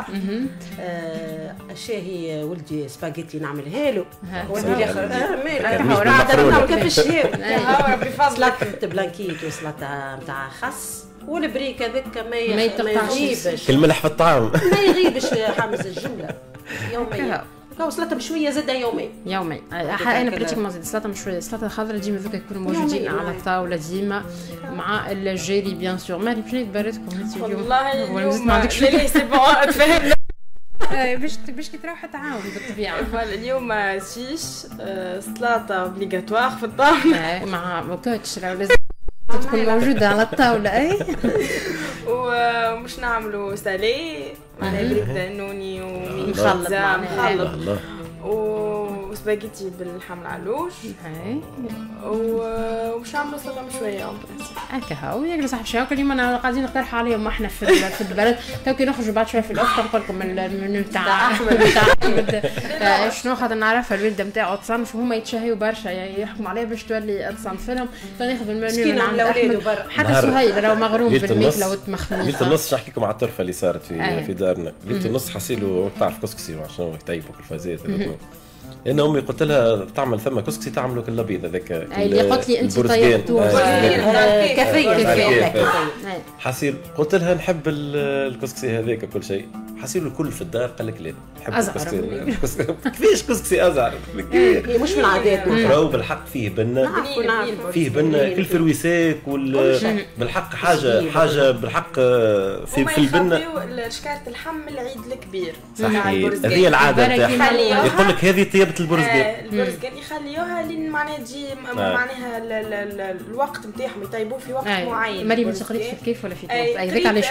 Speaker 5: شاهي ولدي سباغيتي نعملها له ولدي الاخر مال عاد كيف الشهاوي ربي فضل سلطه بلانكيت وسلطه نتاع خس والبريك هذاك ما يغيبش
Speaker 2: الملح في الطعام
Speaker 5: ما يغيبش حامز الجمله يوميا لو سلطه بشويه زاده يومي
Speaker 3: يومي انا بريتيك ما زيد سلطه بشويه السلطه الخضراء ديما ذوك يكونوا موجودين على الطاوله ديما مع الجيري بيان سور مالي باش نتبردكم انت اليوم
Speaker 4: والله اليوم ما عندكش لي سي بون تفهمنا
Speaker 3: باش باش كي تروح تعاود بالطبيعه
Speaker 4: اليوم شيش سلطه اوبليغاتوار في الطاوله
Speaker 3: مع كوتش لازم تكون موجودة على الطاولة أي
Speaker 4: ومش نعملوا سالي معناها بريك دانوني ومخلط مخلط وسباجيتي باللحم العلوش ومش نعملوا سلطة مشوية
Speaker 3: هكا هاو ياكلوا صاحب شاوك اليوم أنا قاعدين نقترح عليهم احنا في في البلد تو كي نخرجوا بعد شوية في الأفطار نقول لكم المنيو تاع أحمد شنو خاطر نعرفها الوالدة نتاعو تصنف وهما يتشهيوا برشا يحكموا عليها باش تولي تصنف لهم فناخذ المنيو من عند أحمد حتى سهيل راهو مغروم في الماكلة والتمخميخة.
Speaker 2: ليلة النص نحكي لكم على الطرفة اللي صارت في في دارنا ليلة النص حسيلو تعرف كسكسي شنو يطيبوا الفازات لان امي قلت لها تعمل ثم كسكسي تعملوا كل الابيض هذاك
Speaker 3: اللي قلت لي انت طيبتوه
Speaker 5: كافيه
Speaker 2: حسيل قلت لها نحب الكسكسي هذاك كل شيء حسيل الكل في الدار قال لك لا نحب الكسكسي كيفاش كسكسي ازعر
Speaker 5: مش من عاداتنا
Speaker 2: راهو بالحق فيه بنه فيه بنه كل فرويساك بالحق حاجه حاجه بالحق في في البنه
Speaker 4: شكاره اللحم العيد الكبير
Speaker 2: صحيح هذه العاده نتاعها يقول لك هذه طيبه البرزقان
Speaker 4: البرزقان يخليوها لين معناها تجي معناها الوقت نتاعهم يطيبوه في وقت معين.
Speaker 3: مريم تقريت في الكيف ولا في تونس هذاك علاش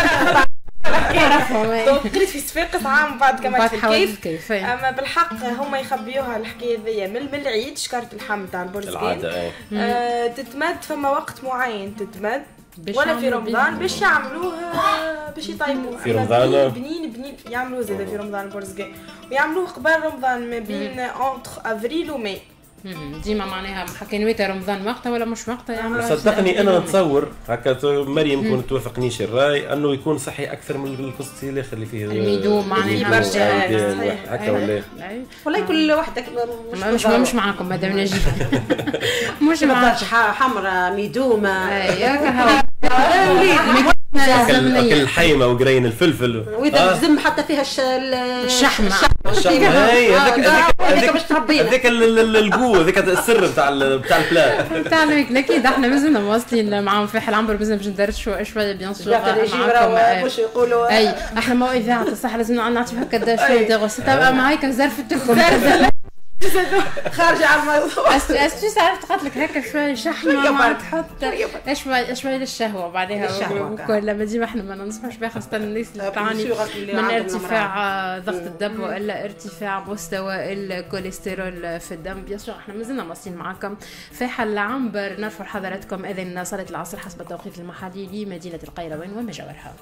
Speaker 4: قريت في صفاقس عام بعد كمان في الكيف اما بالحق هما يخبيوها الحكايه ذي من العيد شكاره اللحم تاع البرزقان تتمد فما وقت معين تتمد ولا في رمضان باش يعملوه باش يطيبوه
Speaker 2: في رمضان
Speaker 4: بنين بنين يعملوه زاده في رمضان البرزقان ويعملوه قبل رمضان ما بين اونتر افريل وماي
Speaker 3: ديما معناها حكينويتها رمضان وقتها ولا مش وقتها يعني.
Speaker 2: صدقني انا نتصور هكا مريم يمكن توافقنيش الراي انه يكون صحي اكثر من الكوستي الاخر اللي فيه
Speaker 3: الميدو معناها
Speaker 2: برشا هكا ولا
Speaker 5: والله كل وحده
Speaker 3: مش مش معاكم مدام نجيب مش
Speaker 5: معاكم حمراء ميدومه
Speaker 3: اياك
Speaker 2: اكل الحيمه وقرين الفلفل
Speaker 5: واذا الزم حتى فيها
Speaker 3: الشحمه
Speaker 2: الشحمه هي هذيك
Speaker 5: باش تربينا
Speaker 2: هذيك القوه هذيك السر بتاع بتاع البلا
Speaker 3: بتاع الماكله. اكيد احنا مازلنا مواصلين معاهم في العنبر، مازلنا باش ندردشوا شويه بيان سور
Speaker 5: معاكم واش يقولوا.
Speaker 3: اي احنا مو اذاعه الصح لازم نعطيو هكا شويه دغوس معاي كنزرفت لكم
Speaker 5: خارجه على الموضوع.
Speaker 3: استي عرفت قالت لك هكا شويه شحمه ما تحط شويه شويه للشهوه بعدها وكل ما ديما احنا ما ننصحوش بها خاصه الناس اللي تعاني من ارتفاع ضغط الدم والا ارتفاع مستوى الكوليسترول في الدم. بيان سور احنا مازلنا مواصلين معاكم في حل العنبر. نرفع حضراتكم اذن صلاه العصر حسب التوقيت المحلي لمدينه القيروان ومجاورها.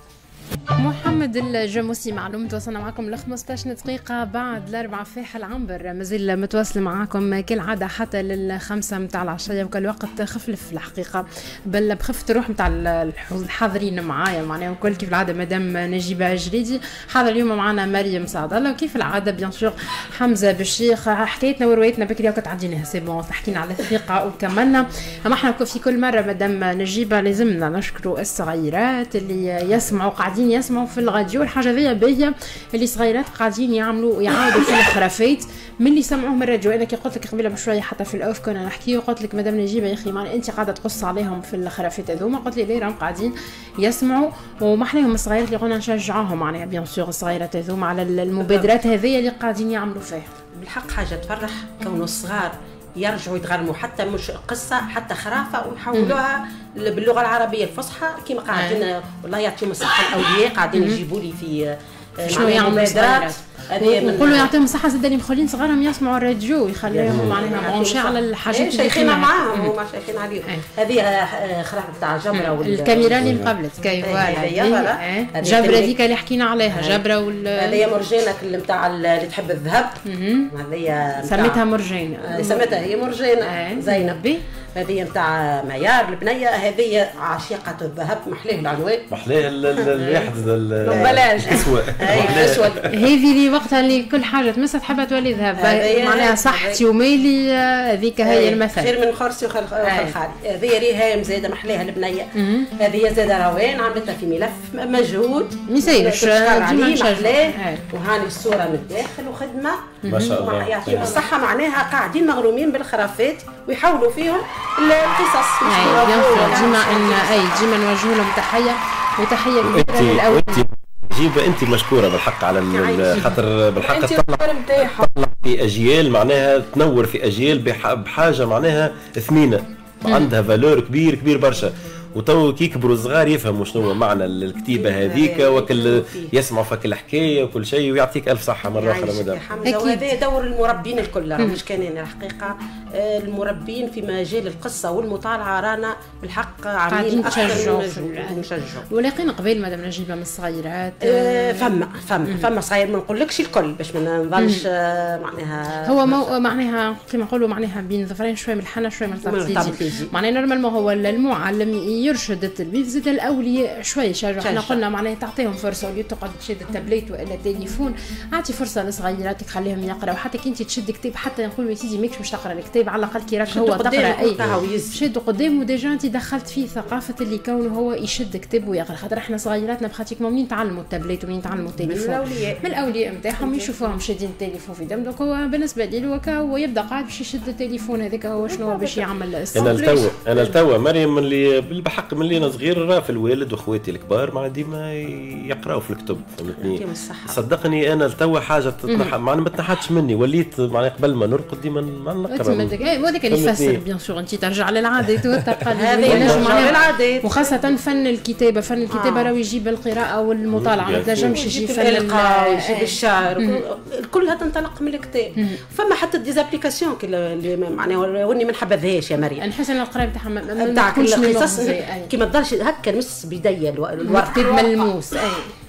Speaker 3: محمد الجاموسي معلوم تواصلنا معكم ل خمسطاش دقيقة بعد الأربعة في حل عنبر. مازال متواصل معكم كالعادة حتى للخمسة متاع العشية وكل وقت خفلف الحقيقة بل بخفة الروح متاع الحاضرين معايا معناها وكل كيف العادة مدام نجيبة جريدي حاضر اليوم معنا مريم سعد الله وكيف العادة بيان سور حمزة بالشيخ. حكايتنا وروايتنا بكري وقت عديناها سي بون حكينا على الثقة وكملنا. أما احنا في كل مرة مدام نجيبة لازمنا نشكروا الصغيرات اللي يسمعوا قاعدين يسمعوا في الراديو. الحاجه ذي باهيه اللي صغيرات قاعدين يعملوا يعاودوا في الخرافات من اللي سمعوه من الراديو. انا كي قلت لك قبيله بشويه حتى في الاوف كنا نحكي وقلت لك مدام نجيبه يا اخي معناها انت قاعده تقص عليهم في الخرافات هذوما. قلت لي ليه راهم قاعدين يسمعوا وما احلاهم الصغيرات اللي قلنا نشجعوهم معناها بيان سور الصغيرات هذوما على المبادرات هذه اللي قاعدين يعملوا فيها.
Speaker 5: بالحق حاجه تفرح كونه الصغار يرجعوا يتغرموا حتى مش قصه حتى خرافه ويحولوها باللغه العربيه الفصحى كيما قاعدين والله يعطيهم الصحه الاولياء قاعدين يجيبوا لي في
Speaker 3: شنو يعملوا الصغيرات نقولوا يعطيهم الصحه زاد اللي مخلين صغارهم يسمعوا الراديو يخليهم معناها مونشي على الحاجات اللي
Speaker 5: شايخين معاهم هما شايخين عليهم. هذه خرافه تاع جبره
Speaker 3: الكاميرا اللي مقبلت كاي فوالا جبره هذيك اللي حكينا عليها جبره وال
Speaker 5: هذه مرجانه نتاع اللي تحب الذهب هذه
Speaker 3: سميتها مرجانه
Speaker 5: سميتها هي مرجانه زينب. هذه نتاع ميار البنيه هذه عاشقه الذهب محليه العنوان
Speaker 2: محليه الواحد
Speaker 5: بلاش
Speaker 2: اسود
Speaker 5: اسود
Speaker 3: هذه اللي وقتها اللي كل حاجه تمسها تحب تولي ذهب معناها صحتي وميلي هذيك هي المثل
Speaker 5: خير من خرسي وخلخالي. هذه ريهام زاده محليها البنيه هذه زاده روان عملتها في ملف مجهود
Speaker 3: ما يسيرش ديما
Speaker 5: محلاه وهاني الصوره من الداخل وخدمه
Speaker 2: ما شاء الله
Speaker 5: يعطيهم الصحه معناها قاعدين مغرومين بالخرافات ويحولوا فيهم القصص.
Speaker 3: ديما ان اي ديما نوجه لهم تحيه وتحيه كبيره للاول.
Speaker 2: جيبه انت مشكوره بالحق على خاطر بالحق تطلع في اجيال معناها تنور في اجيال بحاجه معناها ثمينه عندها فالور كبير كبير برشا. وتو كي يكبروا الصغار يفهموا شنو معنى الكتيبه هذيك وكل يسمعوا فك الحكايه وكل شيء ويعطيك الف صحه مره اخرى مدام.
Speaker 5: هذا دور المربين الكل مش كانين الحقيقه المربين في مجال القصه والمطالعه رانا بالحق عاملين
Speaker 3: نشجعوا ولكن قبل مدام نجيبه من الصغيرات
Speaker 5: أه فما فما فما صغير ما نقولكش الكل باش ما نظلش معناها
Speaker 3: هو مو معناها كما نقولوا معناها بين ظفرين شويه من الحنه شويه من التعطيل معناها نورمال هو المعلم يرشد التلميذ زاد الاولياء شويه شجع. احنا قلنا معناها تعطيهم فرصه ولي تقعد تشد التابليت والا التليفون اعطي فرصه لصغيراتك خليهم يقراوا حتى كي انت تشد كتاب حتى نقولوا يا سيدي ماكش باش تقرا الكتاب على الاقل كي راك هو تقرا اي شد قدامه ديجا انت دخلت فيه ثقافه اللي كونه هو يشد كتاب ويقرا. خاطر احنا صغيراتنا بخاطركم منين تعلموا التابليت ومنين تعلموا التليفون
Speaker 5: من الاولياء
Speaker 3: من الاولياء نتاعهم يشوفوهم شادين التليفون في دم. دوك هو بالنسبه لي هو يبدا قاعد باش يشد التليفون هذاك هو شنو باش يعمل.
Speaker 2: انا التو انا التو مريم اللي بالحق من اللي صغير راه في الوالد واخواتي الكبار مع ديما يقراوا في الكتب فهمتني. صدقني انا التوا حاجه تتنح معناها ما تنحتش مني وليت معناها قبل ما نرقد ديما ما نقرا.
Speaker 3: هذاك اللي يفسر بيان سور انت ترجع للعادات والتقاليد
Speaker 5: هذه العادات
Speaker 3: وخاصه فن الكتابه. فن الكتابه راه يجيب القراءه والمطالعه ما تنجمش يجي فن
Speaker 5: الالقاء ويجيب الشعر كلها تنطلق من الكتاب. فما حتى ديزابليكاسيون اللي معناها وني ما نحبذهاش يا مريم.
Speaker 3: نحس ان القراءه نتاعها
Speaker 5: ما تكونش القصص كيما تضلش هكا نص بيديا الورق
Speaker 3: كتاب ملموس اي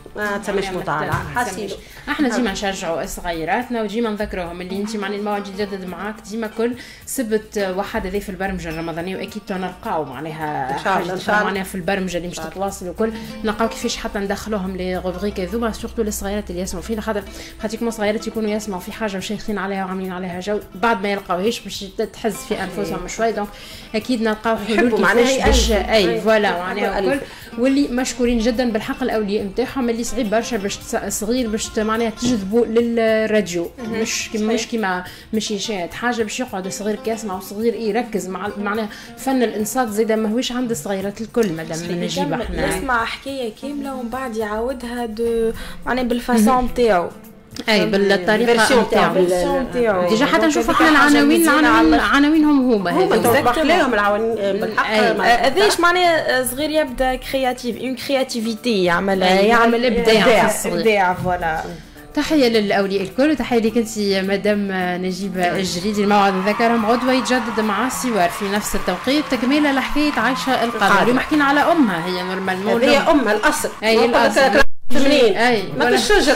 Speaker 5: ما تسميش مطالعه حاسين.
Speaker 3: احنا ديما نشجعوا صغيراتنا وديما نذكروهم اللي انت معني الموعد يتجدد معاك ديما كل سبت واحد هذه في البرمجه الرمضانيه، واكيد نلقاو معناها
Speaker 5: ان شاء الله ان شاء الله
Speaker 3: معناها في البرمجه اللي مش تتواصل وكل نلقاو كيفاش حتى ندخلوهم لي غوبريك هذوما سورتو للصغيرات اللي يسمعوا فينا، خاطر خاطر صغيرات يكونوا يسمعوا في حاجه وشايخين عليها وعاملين عليها جو بعد ما يلقاوهاش باش تحز في انفسهم شوي. دونك اكيد نلقاو حلول
Speaker 5: معناها
Speaker 3: باش اي فوالا معناها الكل، واللي مشكورين جدا بالحق الاولياء نتاعهم اللي صعيب برشا باش صغير باش معناها تجذبوا للراديو، مش كيما مش كيما مش يشاهد حاجه باش يقعد صغير يسمع وصغير يركز مع معناها فن الانصات زيد ماهوش عند الصغيرات الكل. مادام نجيب احنا
Speaker 4: يسمع حكايه كامله ومن بعد يعاودها دو معناها بالفاسون نتاعو
Speaker 3: اي بالطريقه
Speaker 4: نتاعو
Speaker 3: ديجا حتى نشوف احنا العناوين العناوين عناوينهم هما
Speaker 5: هما بالضبط لهم العناوين بالحق.
Speaker 4: هذاش معناها صغير يبدا كرياتيف اون كرياتيفيتي يعمل
Speaker 3: يعمل ابداع في الصغير
Speaker 4: ابداع فوالا.
Speaker 3: تحيه للاولياء الكل وتحيه لك انت مدام نجيبه الجريدي. الموعد نذكرهم غدوه يتجدد مع سوار في نفس التوقيت تكمله لحكايه عائشه القادر. اليوم حكينا على امها، هي نورمالمون
Speaker 5: هي امها الاصل
Speaker 3: اي الاصل
Speaker 5: ثمانين
Speaker 3: اي
Speaker 5: ما الشجره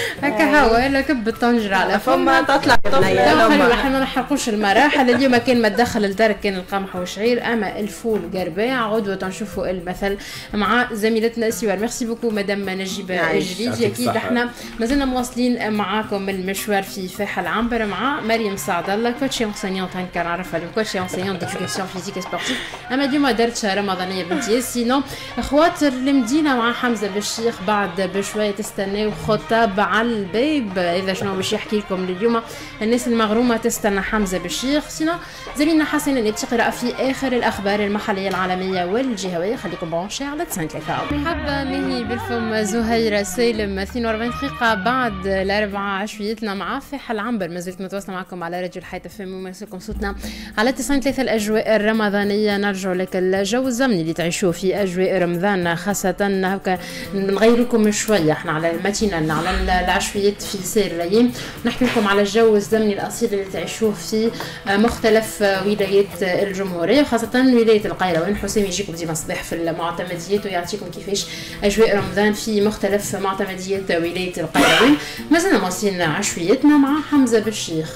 Speaker 3: هكا هو الا كب الطنجره على
Speaker 5: فما تطلع
Speaker 3: خلينا احنا ما نحرقوش المراحل. اليوم كان ما تدخل الدرك كان القمح والشعير، اما الفول قرباع. غدوه نشوفوا المثل مع زميلتنا سوار. ميرسي بوكو مدام نجيبه الجريدي. اكيد احنا مازلنا مواصلين معاكم المشوار في فاحة العنبر مع مريم سعد الله كوتشي انسيونت هكا نعرفها لكم كوتشي انسيونت ديفيكاسيون فيزيك سبورتيف. اما اليوم درت رمضانيه بامتياز. سينو خواطر المدينه مع حمزه بالشيخ بعد بشويه تستناو خطاب على الباب. اذا شنو باش يحكي لكم اليوم الناس المغرومه تستنى حمزه بالشيخ. سينو زميلنا حسن اللي تقرا في اخر الاخبار المحليه العالميه والجهويه. خليكم بونشي على تسعين ثلاثة. مرحبا مهي بالفم زهيره سالم. اثنين وأربعين دقيقه بعد الاربعاء عشويتنا مع فاحة العنبر. ما زلت متواصله معكم على راديو الحياه اف ام ومسكم صوتنا على تسعين ثلاثة. الاجواء الرمضانيه نرجع لك الجو الزمني اللي تعيشوه في اجواء رمضان، خاصه هكا نغير لكم شويه احنا على الماتينال على العشويات في سير الايام. نحكي لكم على الجو الزمني الاصيل اللي تعيشوه في مختلف ولايات الجمهوريه، خاصه ولايه القيروان. حسام يجيكم ديما صباح في المعتمديات ويعطيكم كيفاش اجواء رمضان في مختلف معتمديات ولايه القيروان. مازلنا مواصلين عشويتنا مع حمزه بالشيخ.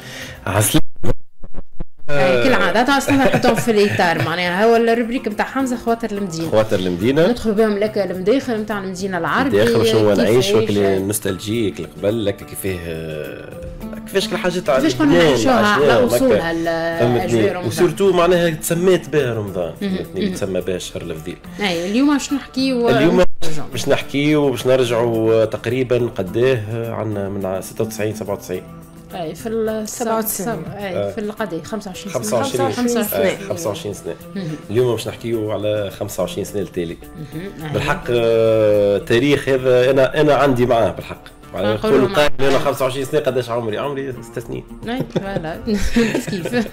Speaker 2: عسلامة
Speaker 3: كالعادة اصلا نحطهم في الاطار معناها هو الروبريك نتاع حمزه خواطر المدينه.
Speaker 2: خواطر المدينه
Speaker 3: ندخل بهم لك المداخل نتاع المدينه العربي
Speaker 2: داخل شنو نعيش وقت النوستالجيك اللي قبل لك كيفاه كيفاش كل حاجه تاع
Speaker 3: كيفاش كنا نعيشوها على اصولها الاجواء رمضان
Speaker 2: وسورتو معناها تسميت بها رمضان اللي تسمى بها الشهر الفضيل.
Speaker 3: اي اليوم باش نحكيو
Speaker 2: اليوم باش نحكيو باش نرجعوا تقريبا قداه عندنا من ستة وتسعين سبعة وتسعين
Speaker 3: اي في ال
Speaker 4: سبعة وتسعين
Speaker 3: اي في القضيه خمسة وعشرين
Speaker 2: خمسة وعشرين سنه خمسة وعشرين سنه. اليوم باش نحكيو على خمسة وعشرين سنه التالي. بالحق التاريخ هذا انا انا عندي معاه بالحق. نقول قايل انا خمسة وعشرين سنه قداش عمري؟ عمري ست سنين.
Speaker 3: اي فوالا كيف كيف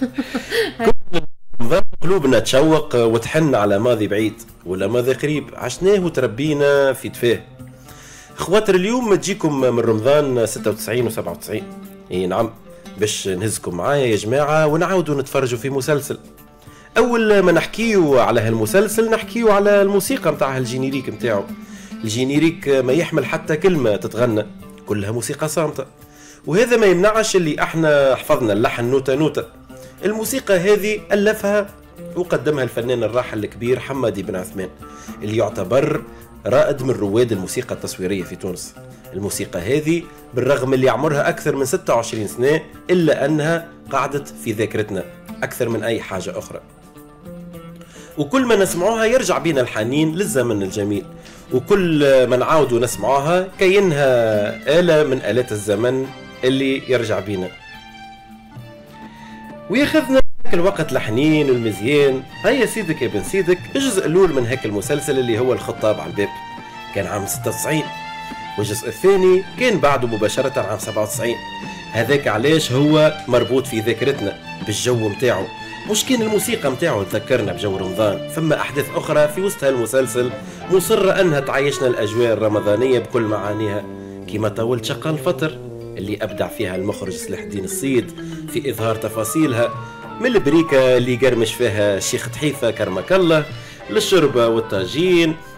Speaker 2: قلوبنا تشوق وتحن على ماضي بعيد ولا ماضي قريب عشناه وتربينا في تفاه. خواطر اليوم تجيكم من رمضان ستة وتسعين و سبعة وتسعين. اي نعم باش نهزكم معايا يا جماعه ونعاودوا نتفرجوا في مسلسل. اول ما نحكيو على هالمسلسل نحكيو على الموسيقى نتاع الجينيريك نتاعو. الجينيريك ما يحمل حتى كلمه تتغنى، كلها موسيقى صامته، وهذا ما يمنعش اللي احنا حفظنا اللحن نوتة نوتة. الموسيقى هذه الفها وقدمها الفنان الراحل الكبير حمادي بن عثمان اللي يعتبر رائد من رواد الموسيقى التصويريه في تونس. الموسيقى هذه بالرغم اللي عمرها اكثر من ستة وعشرين سنه الا انها قعدت في ذاكرتنا اكثر من اي حاجه اخرى، وكل ما نسمعوها يرجع بينا الحنين للزمن الجميل، وكل ما نعاودوا نسمعوها كأنها آلة من آلات الزمن اللي يرجع بينا وياخذنا الوقت الحنين والمزيان. هيا سيدك يا بن سيدك الجزء الأول من هيك المسلسل اللي هو الخطاب على الباب كان عام ستة وتسعين، والجزء الثاني كان بعده مباشرة عام سبعة وتسعين. هذاك علاش هو مربوط في ذاكرتنا بالجو متاعه، مش كان الموسيقى متاعه تذكرنا بجو رمضان، فما أحداث أخرى في وسط هالمسلسل مصرة أنها تعيشنا الأجواء الرمضانية بكل معانيها، كما طاولة شقة الفطر اللي أبدع فيها المخرج صلاح الدين الصيد في إظهار تفاصيلها، من البريكة اللي قرمش فيها الشيخ تحيفة كرمك الله للشربة والطاجين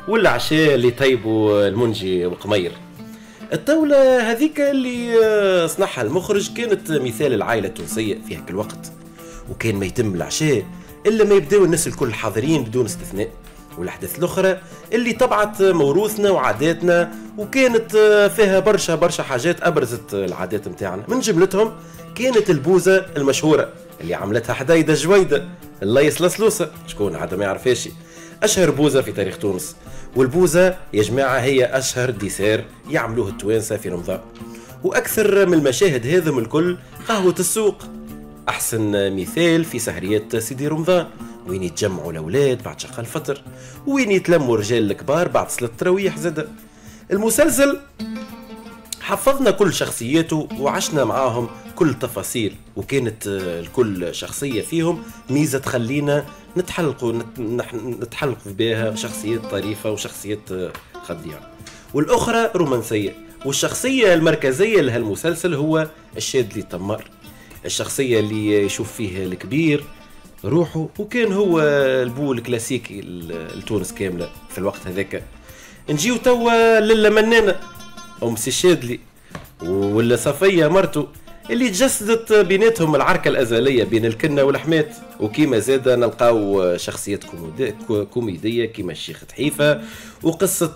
Speaker 2: والعشاء اللي طيبوا المنجي وقمير. الطاولة هذيك اللي صنعها المخرج كانت مثال العائلة التونسية في هاك الوقت، وكان ما يتم العشاء إلا ما يبداو الناس الكل حاضرين بدون استثناء. والأحداث الأخرى اللي طبعت موروثنا وعاداتنا وكانت فيها برشا برشا حاجات أبرزت العادات متاعنا. من جملتهم كانت البوزة المشهورة اللي عملتها حدايدة جويدة الله يسلسلوسة، شكون عاد ما يعرفهاش، أشهر بوزة في تاريخ تونس. والبوزة يا جماعة هي أشهر ديسير يعملوه التوانسة في رمضان. وأكثر من المشاهد هذم الكل قهوة السوق، أحسن مثال في سهريات سيدي رمضان وين يتجمعوا الأولاد بعد شقة الفطر، وين يتلموا رجال الكبار بعد صلاة التراويح. زاد المسلسل حفظنا كل شخصياته وعشنا معاهم كل تفاصيل، وكانت الكل شخصية فيهم ميزة تخلينا نتحلقوا نتحلقوا بها شخصيات طريفة وشخصيات خديعة، والأخرى رومانسية. والشخصية المركزية لهالمسلسل هو الشادلي تمار، الشخصية اللي يشوف فيه الكبير روحه، وكان هو البو الكلاسيكي لتونس كاملة في الوقت هذاك. نجيو توا للا منانة أم سي الشادلي ولا صفية مرته اللي تجسدت بيناتهم العركة الأزلية بين الكنة والحمات. وكيما زادة نلقاو شخصية كوميدية كيما الشيخ تحيفة، وقصة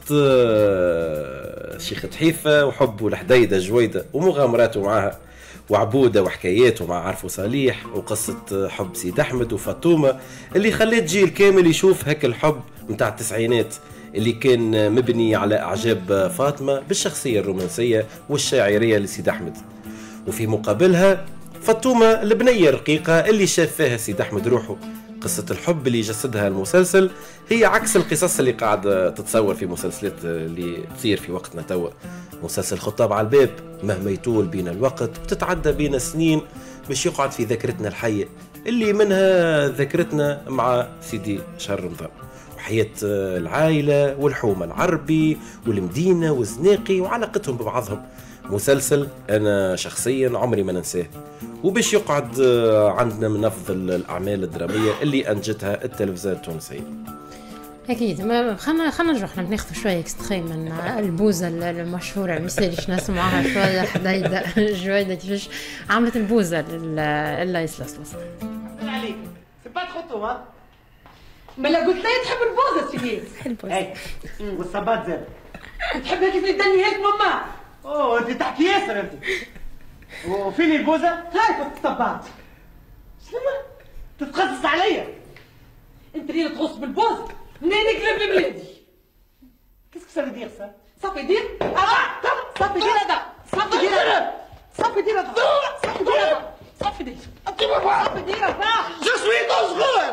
Speaker 2: الشيخ تحيفة وحبه لحديدة جويدة ومغامراته معها، وعبودة وحكاياته مع عرفو صاليح، وقصة حب سيد أحمد وفاطمة اللي خلت جيل كامل يشوف هك الحب متاع التسعينات اللي كان مبني على إعجاب فاطمة بالشخصية الرومانسية والشاعرية لسيد أحمد. وفي مقابلها فاطمة البنية الرقيقة اللي شاف فيها سيد أحمد روحه. قصة الحب اللي جسدها المسلسل هي عكس القصص اللي قاعد تتصور في مسلسلات اللي تصير في وقتنا توا. مسلسل خطاب على الباب مهما يطول بين الوقت وتتعدى بين السنين باش يقعد في ذاكرتنا الحية، اللي منها ذاكرتنا مع سيدي شهر رمضان وحياة العائلة والحومة العربي والمدينة والزناقي وعلاقتهم ببعضهم. مسلسل أنا شخصيا عمري ما ننساه، وباش يقعد عندنا من أفضل الأعمال الدرامية اللي أنجتها التلفزيون التونسي.
Speaker 3: اكيد. ما خلنا خلنا نروح ناخذ شويه اكستري من البوزه المشهوره، مثاليش نسمعها شويه حدايده جويده كيفاش عملت البوزه الله يسلسلس
Speaker 6: عليك. سي با تخطو ها ملا قلت لي تحب البوزه سيدي.
Speaker 4: نحب البوزه.
Speaker 6: اي والصباط زاد تحبها كيف اللي دني هيك ماما. اوه انت تحكي ياسر انت. وفين البوزه؟ هاي الصباط. شنو تتخصص عليا؟ انت اللي تغص بالبوز منين يقلب لي بلادي؟ كيسكو سا دير سا؟ صافي دير؟ اه صافي دير هذا صافي دير هذا صافي دير هذا صافي دير هذا صافي دير صافي دير هذا جو سوي طوزغور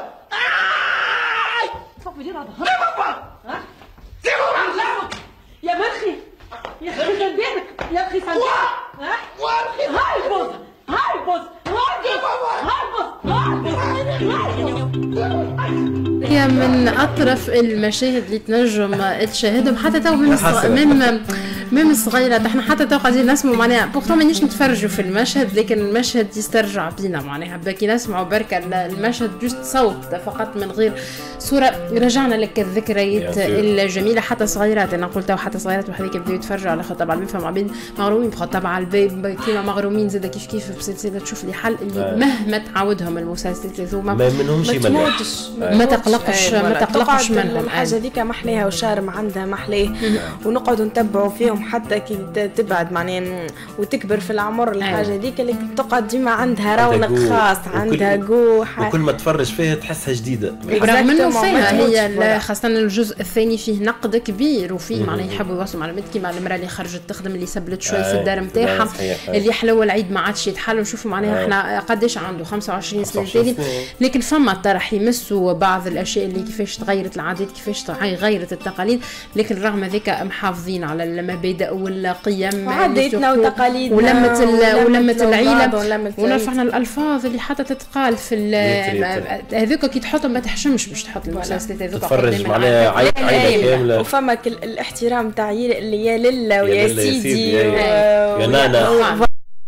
Speaker 6: صافي دير هذا سي بابا ها؟ سي بابا يا مرخي يا اخي جنبينك يا اخي سامي ها؟ هاي البوز هاي البوز هاي البوز هاي البوز.
Speaker 3: هي من اطرف المشاهد اللي تنجم تشاهدهم حتى تو من الصغ... من من الصغيرات. احنا حتى تو قاعدين نسمعوا معناها بورتو مانيش نتفرجوا في المشهد، لكن المشهد يسترجع بينا معناها باكي نسمعوا بركه المشهد جوست صوت فقط من غير صوره رجعنا لك الذكريات الجميله. حتى صغيرات انا قلت حتى صغيرات وحديك بداوا يتفرجوا على خطاب على الباب، مع بين مغرومين بخطاب على الباب كيما مغرومين زاد كيف كيف بسلسله تشوف لي حل اللي مهما تعودهم المسلسلات هذوما
Speaker 2: ما منهمش
Speaker 4: تموتش
Speaker 3: ما تقلقش ما تقلقش منهم.
Speaker 4: الحاجه هذيك محليها وشارم عندها محليه ونقعدوا نتبعوا فيهم حتى كي تبعد معناها وتكبر في العمر. الحاجه هذيك اللي تقعد ديما عندها رونق خاص، عندها جوح،
Speaker 2: وكل ما تفرج فيها تحسها جديده
Speaker 3: برغم انه فيها هي خاصه الجزء الثاني فيه نقد كبير وفيه معناها يحبوا يوصلوا معلومات كيما المراه اللي خرجت تخدم اللي سبلت شوي في الدار نتاعها اللي حلو العيد ما عادش يتحل ونشوفوا معناها احنا قداش عنده خمسة وعشرين سنه تالي، لكن فما طرح يمسوا بعض الاشياء اللي كيفاش تغيرت العادات كيفاش غيرت التقاليد، لكن رغم ذلك محافظين على المبادئ والقيم
Speaker 4: وعاداتنا وتقاليدنا
Speaker 3: ولمت ولمت العيله ونرفعنا الالفاظ اللي حتى تتقال في هذوك كي تحطهم ما تحشمش باش تحط المسلسلات هذوك
Speaker 2: تفرج معناها عيله كامله
Speaker 4: وفما الاحترام تاع اللي يا لله ويا سيدي
Speaker 2: يا نانا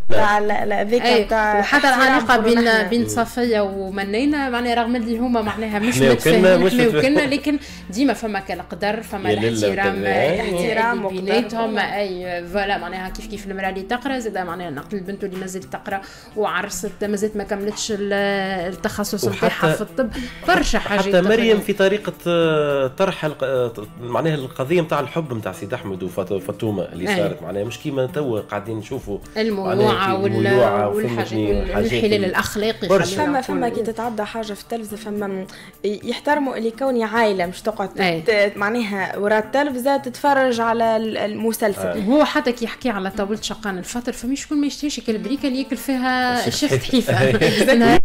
Speaker 4: تاع هذيك تاع
Speaker 3: وحتى العلاقه بين بين صفيه ومنينه معناها رغم اللي هما معناها مش
Speaker 2: متفاهمين
Speaker 3: احنا وكنا لكن ديما فما كالقدر فما الاحترام الاحترام بيناتهم اي فوالا معناها كيف كيف المراه اللي تقرا زاد معناها نقل البنت اللي مازالت تقرا وعرست مازالت ما كملتش التخصص نتاعها في الطب برشا حاجات.
Speaker 2: حتى مريم في طريقه طرح معناها القضيه نتاع الحب نتاع سيد احمد وفاطمه اللي صارت معناها مش كيما تو قاعدين نشوفوا
Speaker 3: الموضوع والحاجات والحلال الاخلاقي.
Speaker 4: فما فما كي تتعدى حاجه في التلفزه فما يحترموا اللي كوني عائله مش تقعد معناها وراء التلفزه تتفرج على المسلسل.
Speaker 3: أي. هو حتى كي يحكي على طاوله شقان الفطر فمش شكون ما يشتريش البريكه اللي ياكل فيها الشيخ تحيفه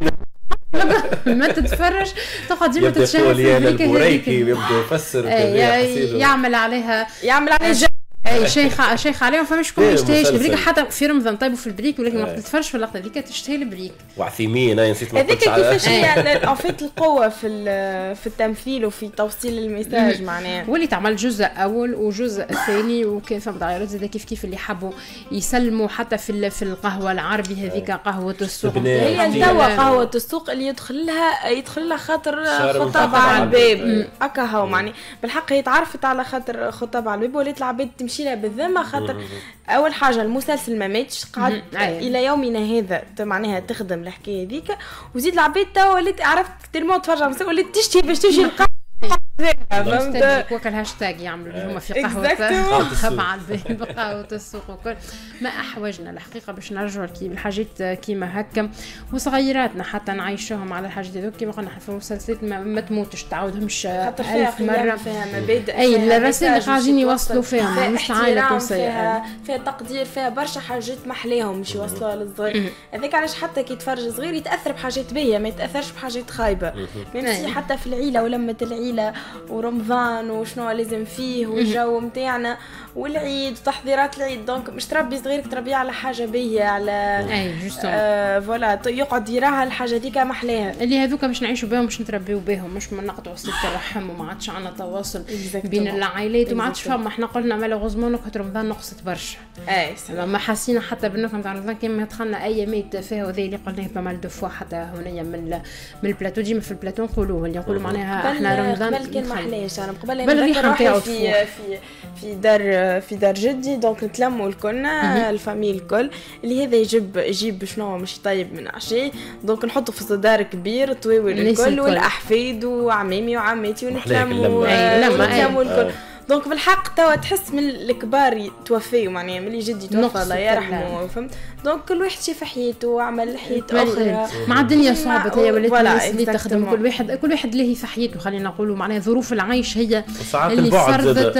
Speaker 3: ما تتفرج تقعد ديما تتشهر في
Speaker 2: البريكه يبدا يفسر
Speaker 3: يعمل عليها
Speaker 4: يعمل عليها
Speaker 3: اي شيخ شيخ عليهم فمش شكون ما يشتهيش البريك حتى في رمضان طيبوا في البريك ولكن وقت تتفرج في اللقطه هذيك تشتهي البريك
Speaker 2: وعثيمين انا نسيت
Speaker 4: هذيك كيفاش هي انفيت القوه في في التمثيل وفي توصيل الميساج معناها
Speaker 3: واللي تعمل جزء اول وجزء ثاني وكان فما ضعيرات زاد كيف كيف اللي حبوا يسلموا حتى في في القهوه العربي هذيك قهوه السوق
Speaker 4: هي توا قهوه السوق اللي يدخل لها يدخل لها خاطر خطاب على الباب هكا هو معني بالحق هي تعرفت على خاطر خطاب على الباب ولات العباد تمشي لها بالذمه خاطر اول حاجه المسلسل ما ماتش قعد الى يومنا هذا معناها تخدم الحكايه هذيك وزيد العباد توا ولات عرفت تلمو تفرج على ولات تشتي باش تمشي القهوه
Speaker 3: فهمت وكل هاشتاج يعملوا هما في قهوه مع الباب قهوه السوق وكل ما احوجنا الحقيقه باش نرجعوا الحاجات كيما هكا وصغيراتنا حتى نعيشوهم على الحاجات هذوك كيما قلنا في المسلسلات ما, ما تموتش تعاودهمش ألف مره
Speaker 4: فيها مبادئ
Speaker 3: اي الرسائل اللي قاعدين يوصلوا فيها مش عائله
Speaker 4: فيها فيها تقدير فيها برشا حاجات محليهم مش يوصلوها للصغير هذاك علاش حتى كي يتفرج صغير يتاثر بحاجات باهيه ما يتاثرش بحاجات خايبه ميمسي حتى في العيله ولمه العيله ورمضان وشنو لازم فيه والجو متاعنا والعيد وتحضيرات العيد دونك مش تربي صغيرك تربيه على حاجه باهيه على
Speaker 3: اي جوستون
Speaker 4: آه فوالا يقعد يراها الحاجه ديك محلاها
Speaker 3: اللي هذوك باش نعيشوا بهم مش نتربيو بهم مش من نقطع صله الرحم وما عادش عندنا تواصل بين العائلات وما عادش فما احنا قلنا مالوغوزمون وقت رمضان نقصت برشا
Speaker 4: اي
Speaker 3: ما حسينا حتى بالنكم تاع رمضان كيما دخلنا ايامات فيها وذي اللي قلناه بمال دو فوا حتى هنايا من من البلاتو ديما في البلاتو نقولوه اللي نقولوا معناها احنا رمضان
Speaker 4: قبل كان محلاش انا قبل نذكر في في في دار في دار جدي دونك نتلموا الكلنا الفاميل الكل اللي هذا يجيب يجيب شنو مش طيب من عشي دونك نحطه في صدار كبير طويل الكل والاحفاد وعمامي وعماتي ونتلموا نتلموا الكل دونك بالحق توا تحس من الكبار توفيوا معناها ملي جدي توفى الله يرحمه فهمت دونك كل واحد شاف حياته وعمل حياة اخرى
Speaker 3: مع الدنيا صعبت هي ولات الناس اللي تخدم كل واحد كل واحد له في حياته خلينا نقولوا معناها ظروف العيش هي اللي فرضت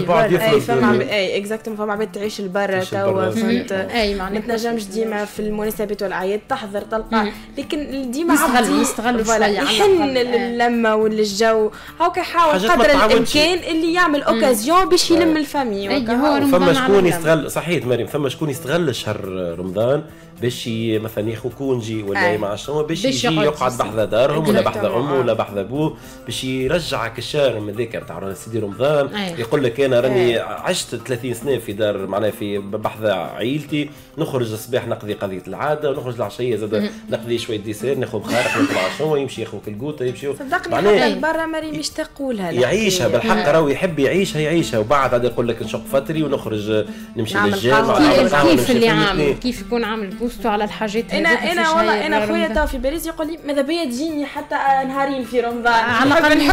Speaker 4: اي اي فما اي اكزاكتوم فما عباد تعيش لبرا توا فهمت
Speaker 3: اي
Speaker 4: معناها ما تنجمش ديما في المناسبات والأعياد تحضر تلقى لكن ديما
Speaker 3: عبد يستغل شويه
Speaker 4: يحن للمه والجو هاك يحاول قدر الامكان اللي يعمل اوكازيون باش يلم الفامي
Speaker 2: فما شكون يستغل صحيح مريم فما شكون يستغل شهر رمضان باش مثلا ياخذ كونجي ولا ما شنو باش يجي يقعد بحذا دارهم ولا بحذا امه ولا بحذا ابوه باش يرجعك الشهر من ذاك تاع سيدي رمضان يقول لك انا راني عشت ثلاثين سنه في دار معناها في بحذا عائلتي نخرج الصباح نقضي قضيه العاده ونخرج العشيه زاد نقضي شويه ديسير ناخذ خارق نطلع شنو يمشي ياخذ الكوته يمشي
Speaker 4: معناها حتى برا مريم يشتاقوا لها
Speaker 2: يعيشها بالحق راهو يحب يعيشها يعيشها وبعد عاد يقول لك نشق فتري ونخرج نمشي للجامع
Speaker 3: كيف اللي عامل كيف يكون عامل بوستو على الحاجات
Speaker 4: انا انا والله انا خويا تو في باريس يقول لي ماذا بيا تجيني حتى نهارين في رمضان
Speaker 3: على الاقل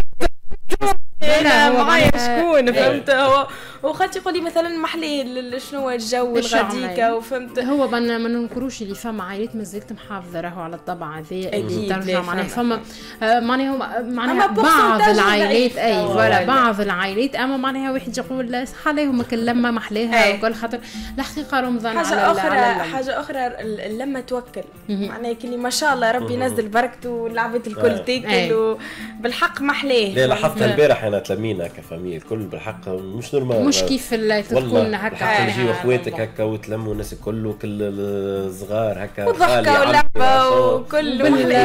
Speaker 4: لا معايا شكون فهمت هو وخاطر يقول لي مثلا محلي شنو الجو الغديكه وفهمت
Speaker 3: هو ما ننكروش اللي فما عائلات مازالت محافظه راهو على الطبع هذا اللي ترجع معناها فما معناها معناها بعض العائلات اي فوالا بعض العائلات اما معناها واحد يقول صح عليهم كلمه محلاها وكل خاطر الحقيقه رمضان
Speaker 4: حاجه على اخرى على حاجه اخرى لما توكل معناها كلي ما شاء الله ربي ينزل بركته والعباد الكل تاكل وبالحق محلاه
Speaker 2: لا لاحظت البارح انا تلمينا كفاميل الكل بالحق مش نورمال
Speaker 3: مش مش كيف تكون هكا
Speaker 2: تجي اخواتك هكا وتلموا الناس الكل وكل الصغار هكا
Speaker 4: وضحكه ولعبه وكل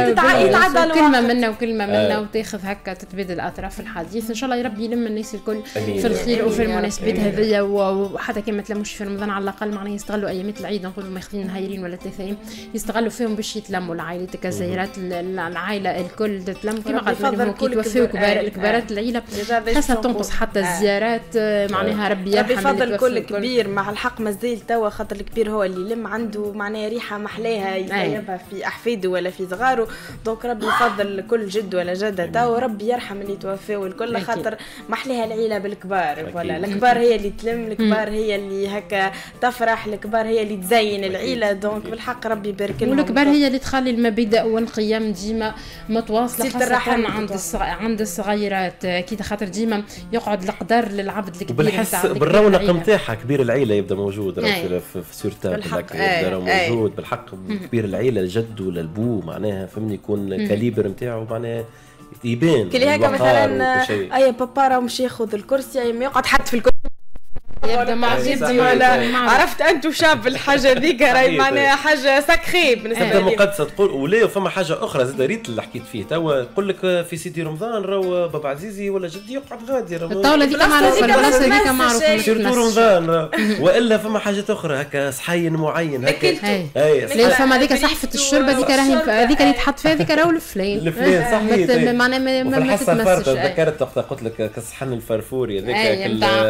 Speaker 3: يتعدى كلمه منا وكلمه منا وتاخذ هكا تتبادل اطراف الحديث. ان شاء الله ربي يلم الناس الكل في الخير وفي المناسبات هذيا، وحتى كي ما تلموش في رمضان على الاقل معناها يستغلوا ايامات العيد، نقولوا ما ياخذين نهايرين ولا ثلاث ايام يستغلوا فيهم باش يتلموا العائلات كزيارات العائله الكل تتلم كما قالت مريم كي توفيوا كبار الكبارات العيله خاصه تنقص حتى الزيارات معناها ربي يرحم
Speaker 4: بفضل كل كبير. مع الحق مازال توا خاطر الكبير هو اللي يلم عنده معناها ريحه محلاها يطيبها في احفاده ولا في صغاره، دونك ربي يفضل كل جد ولا جده توا ربي يرحم اللي توفاوا الكل خاطر محلاها العيله بالكبار. ولا الكبار هي اللي تلم، الكبار هي اللي هكا تفرح، الكبار هي اللي تزين العيله، دونك بالحق ربي يبارك لهم.
Speaker 3: والكبار هي اللي تخلي المبادئ والقيم ديما متواصله خاصه عند عند الصغيرات كي خاطر ديما يقعد القدر للعبد الكبير
Speaker 2: بالحس بالرونق نتاعها كبير العيله يبدا موجود في في سورتاب يبدا موجود بالحق. كبير العيله الجد ولا البو معناها فهمني يكون كاليبر نتاعو معناها يبان
Speaker 4: كلي هكا مثلا اي بابا راه مش ياخذ الكرسي ما يقعد حتى في الكرسي يبدا مع جدي ولا عرفت انتو شاب الحاجه ذيك راهي معناها حاجه سكري بالنسبه لي
Speaker 2: مقدسه تقول. ولا فما حاجه اخرى زاد ريت اللي حكيت فيه توا يقول لك في سيدي رمضان راهو بابا عزيزي ولا جدي يقعد غادي
Speaker 3: الطاوله ذيك معروفه البلاصه ذيك معروفه
Speaker 2: سيرتو رمضان. والا فما حاجات اخرى هكا صحين معين هكا
Speaker 3: اي فما ذيك صحفه الشرب هذيك راهي هذيك اللي تحط فيها هذيك راهو الفلان
Speaker 2: الفلان صحيح
Speaker 3: معناها ما تتمسش.
Speaker 2: ذكرت قلت لك كصحن الفرفوري هذاك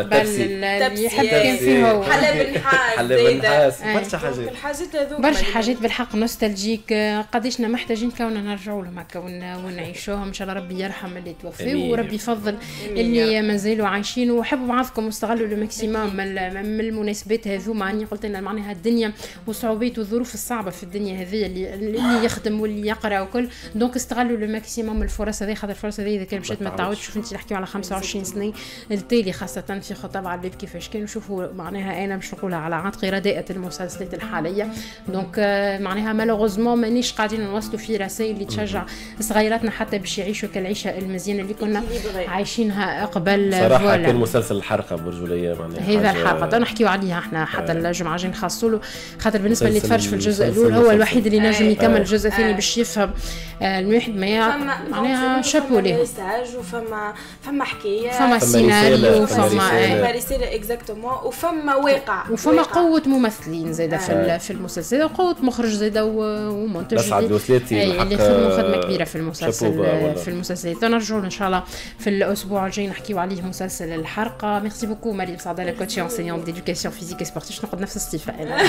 Speaker 3: التبسي يحب كان فيه هو
Speaker 4: حلب النحاس
Speaker 2: حلب النحاس برشا حاجات
Speaker 4: الحاجات هذوك
Speaker 3: برشا حاجات بالحق نوستالجيك قديشنا محتاجين كوننا نرجعوا لهم هكا ونعيشوهم. ان شاء الله ربي يرحم اللي توفوا وربي يفضل اللي مازالوا عايشين. وحبوا بعضكم واستغلوا لو ماكسيموم من المناسبات هذوما. اني قلت لنا معناها الدنيا وصعوبات والظروف الصعبه في الدنيا هذه اللي اللي يخدم واللي يقرا وكل، دونك استغلوا لو ماكسيموم الفرص هذه خاطر الفرص هذه اذا كان مشات ما تعاودش. شوف انت نحكيو على خمسة وعشرين سنه التالي خاصه في خطاب على الباب كيفاش كانوا شوفوا معناها انا مش نقولها على عاتقي رداءة المسلسلات الحاليه. دونك معناها مالوغوزمون مانيش قاعدين نوصلوا في رسائل اللي تشجع صغيراتنا حتى باش يعيشوا كالعيشه المزيانه اللي كنا عايشينها قبل.
Speaker 2: صراحه كان مسلسل الحرقه برجوليه معناها
Speaker 3: هذا الحلقه نحكيو عليها احنا حتى الجمعه الجايه نخصوا له خاطر بالنسبه اللي تفرج في الجزء الاول هو الوحيد اللي نجم يكمل الجزء الثاني باش يفهم الواحد ما معناها شابو ليه
Speaker 4: وفما فما حكايه
Speaker 3: فما سيناريو
Speaker 4: فما رساله اكزاكتومون وفما واقع
Speaker 3: وفما قوه ممثلين زاده في في المسلسل وقوه مخرج زاده ومونتاج
Speaker 2: بس عبد الوسلاتي
Speaker 3: اللي خدموا خدمه كبيره في المسلسل في المسلسلات. نرجعوا ان شاء الله في الاسبوع الجاي نحكيو عليه مسلسل الحرقه. ميرسي بوكو مريم سعداء كوتشي انسيونت ديدوكاسيون فيزيك اي سبورتيف نقعد نفس الصفه انا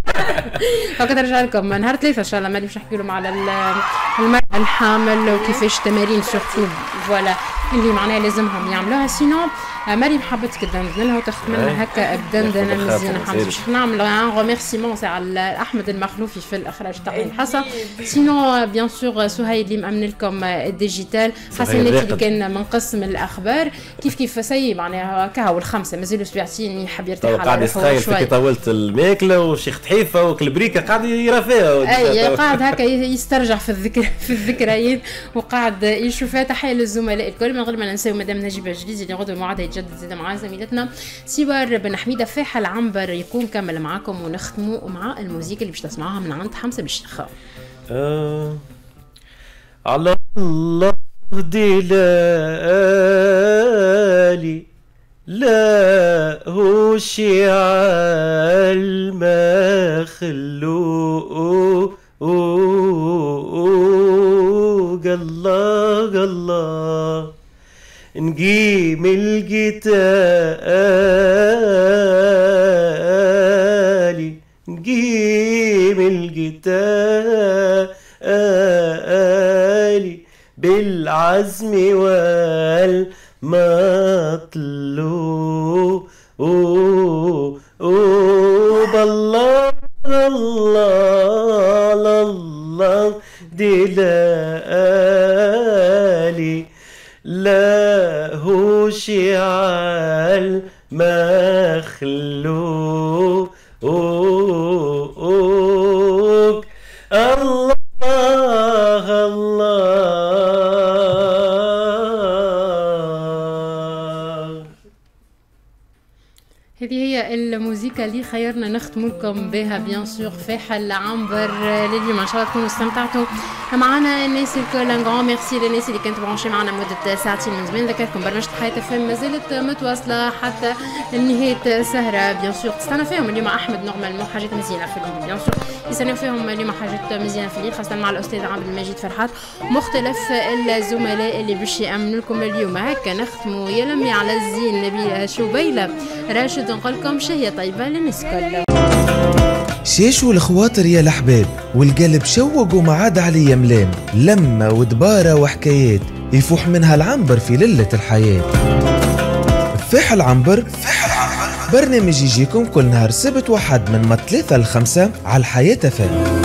Speaker 3: هكا نرجع لكم نهار ثلاثه ان شاء الله مريم باش نحكي لهم على المراه الحامل وكيفاش تمارين سورتو فوالا اللي معناها لازمهم يعملوها. سينو مريم حبت كدندن لها وتاخذ منها هكا بدندنه مزيانه. حبيت باش نعمل ان ريميرسيمون على احمد المخلوفي في الاخراج تاع الحصه. سينو بيان سور سهيل اللي مأمن لكم الديجيتال، حسن اللي كان من قسم الاخبار كيف كيف سي معناها كهو الخمسه مازالوا سبيعتين يحب يرتاح على
Speaker 2: قاعد يسخيل كي طولت الماكله وشيخ تحيفه وكلبريكه قاعد يرى فيها
Speaker 3: اي قاعد هكا يسترجع في الذكر في الذكريات وقاعد يشوفها. تحيه للزملاء الكل من غير ما ننساو مدام نجيبه جديد اللي غدوه الموعد يتجدد زاد مع زميلتنا سوار بن حميده. فاح العنبر يكون كمل معاكم ونختموا مع الموسيقى اللي باش تسمعوها من عند حمزه بالشيخ.
Speaker 2: آه على الله دلالي لا هو شيع المخلوق الله الله نقيم القتالي نقيم القتالي بالعزم والمطلوب بالله الله الله دلالي لا هو شيع المخلوق الله الله
Speaker 3: هي الموسيقى اللي خيرنا نختم لكم بها بيان سور فاحل عنبر لليوم. ان شاء الله تكونوا استمتعتوا معنا الناس الكل. ان غون ميرسي للناس اللي كانت برونشي معنا مده ساعتين من زمان. ذكركم برنامج حياة فم مازالت متواصله حتى نهايه سهره بيان سور. تستنى فيهم اليوم احمد نورمالمون حاجات مزيانه في الليل بيان سور. يستناو فيهم اليوم حاجات مزيانه في الليل خاصه مع الاستاذ عبد المجيد فرحات مختلف الزملاء اللي باش يامنوا لكم اليوم. هكا نختموا يا لمي على الزين نبيله شبيله راشد نقول لكم شهيه طيبه للناس الكل.
Speaker 1: شاشوا الخواطر يا الأحباب والقلب شوق وما عاد عليا ملام. لما ودبارة وحكايات يفوح منها العنبر في ليلة الحياة. فاح العنبر برنامج يجيكم كل نهار سبت وحد من ما ثلاثة لخمسة على الحياة فم.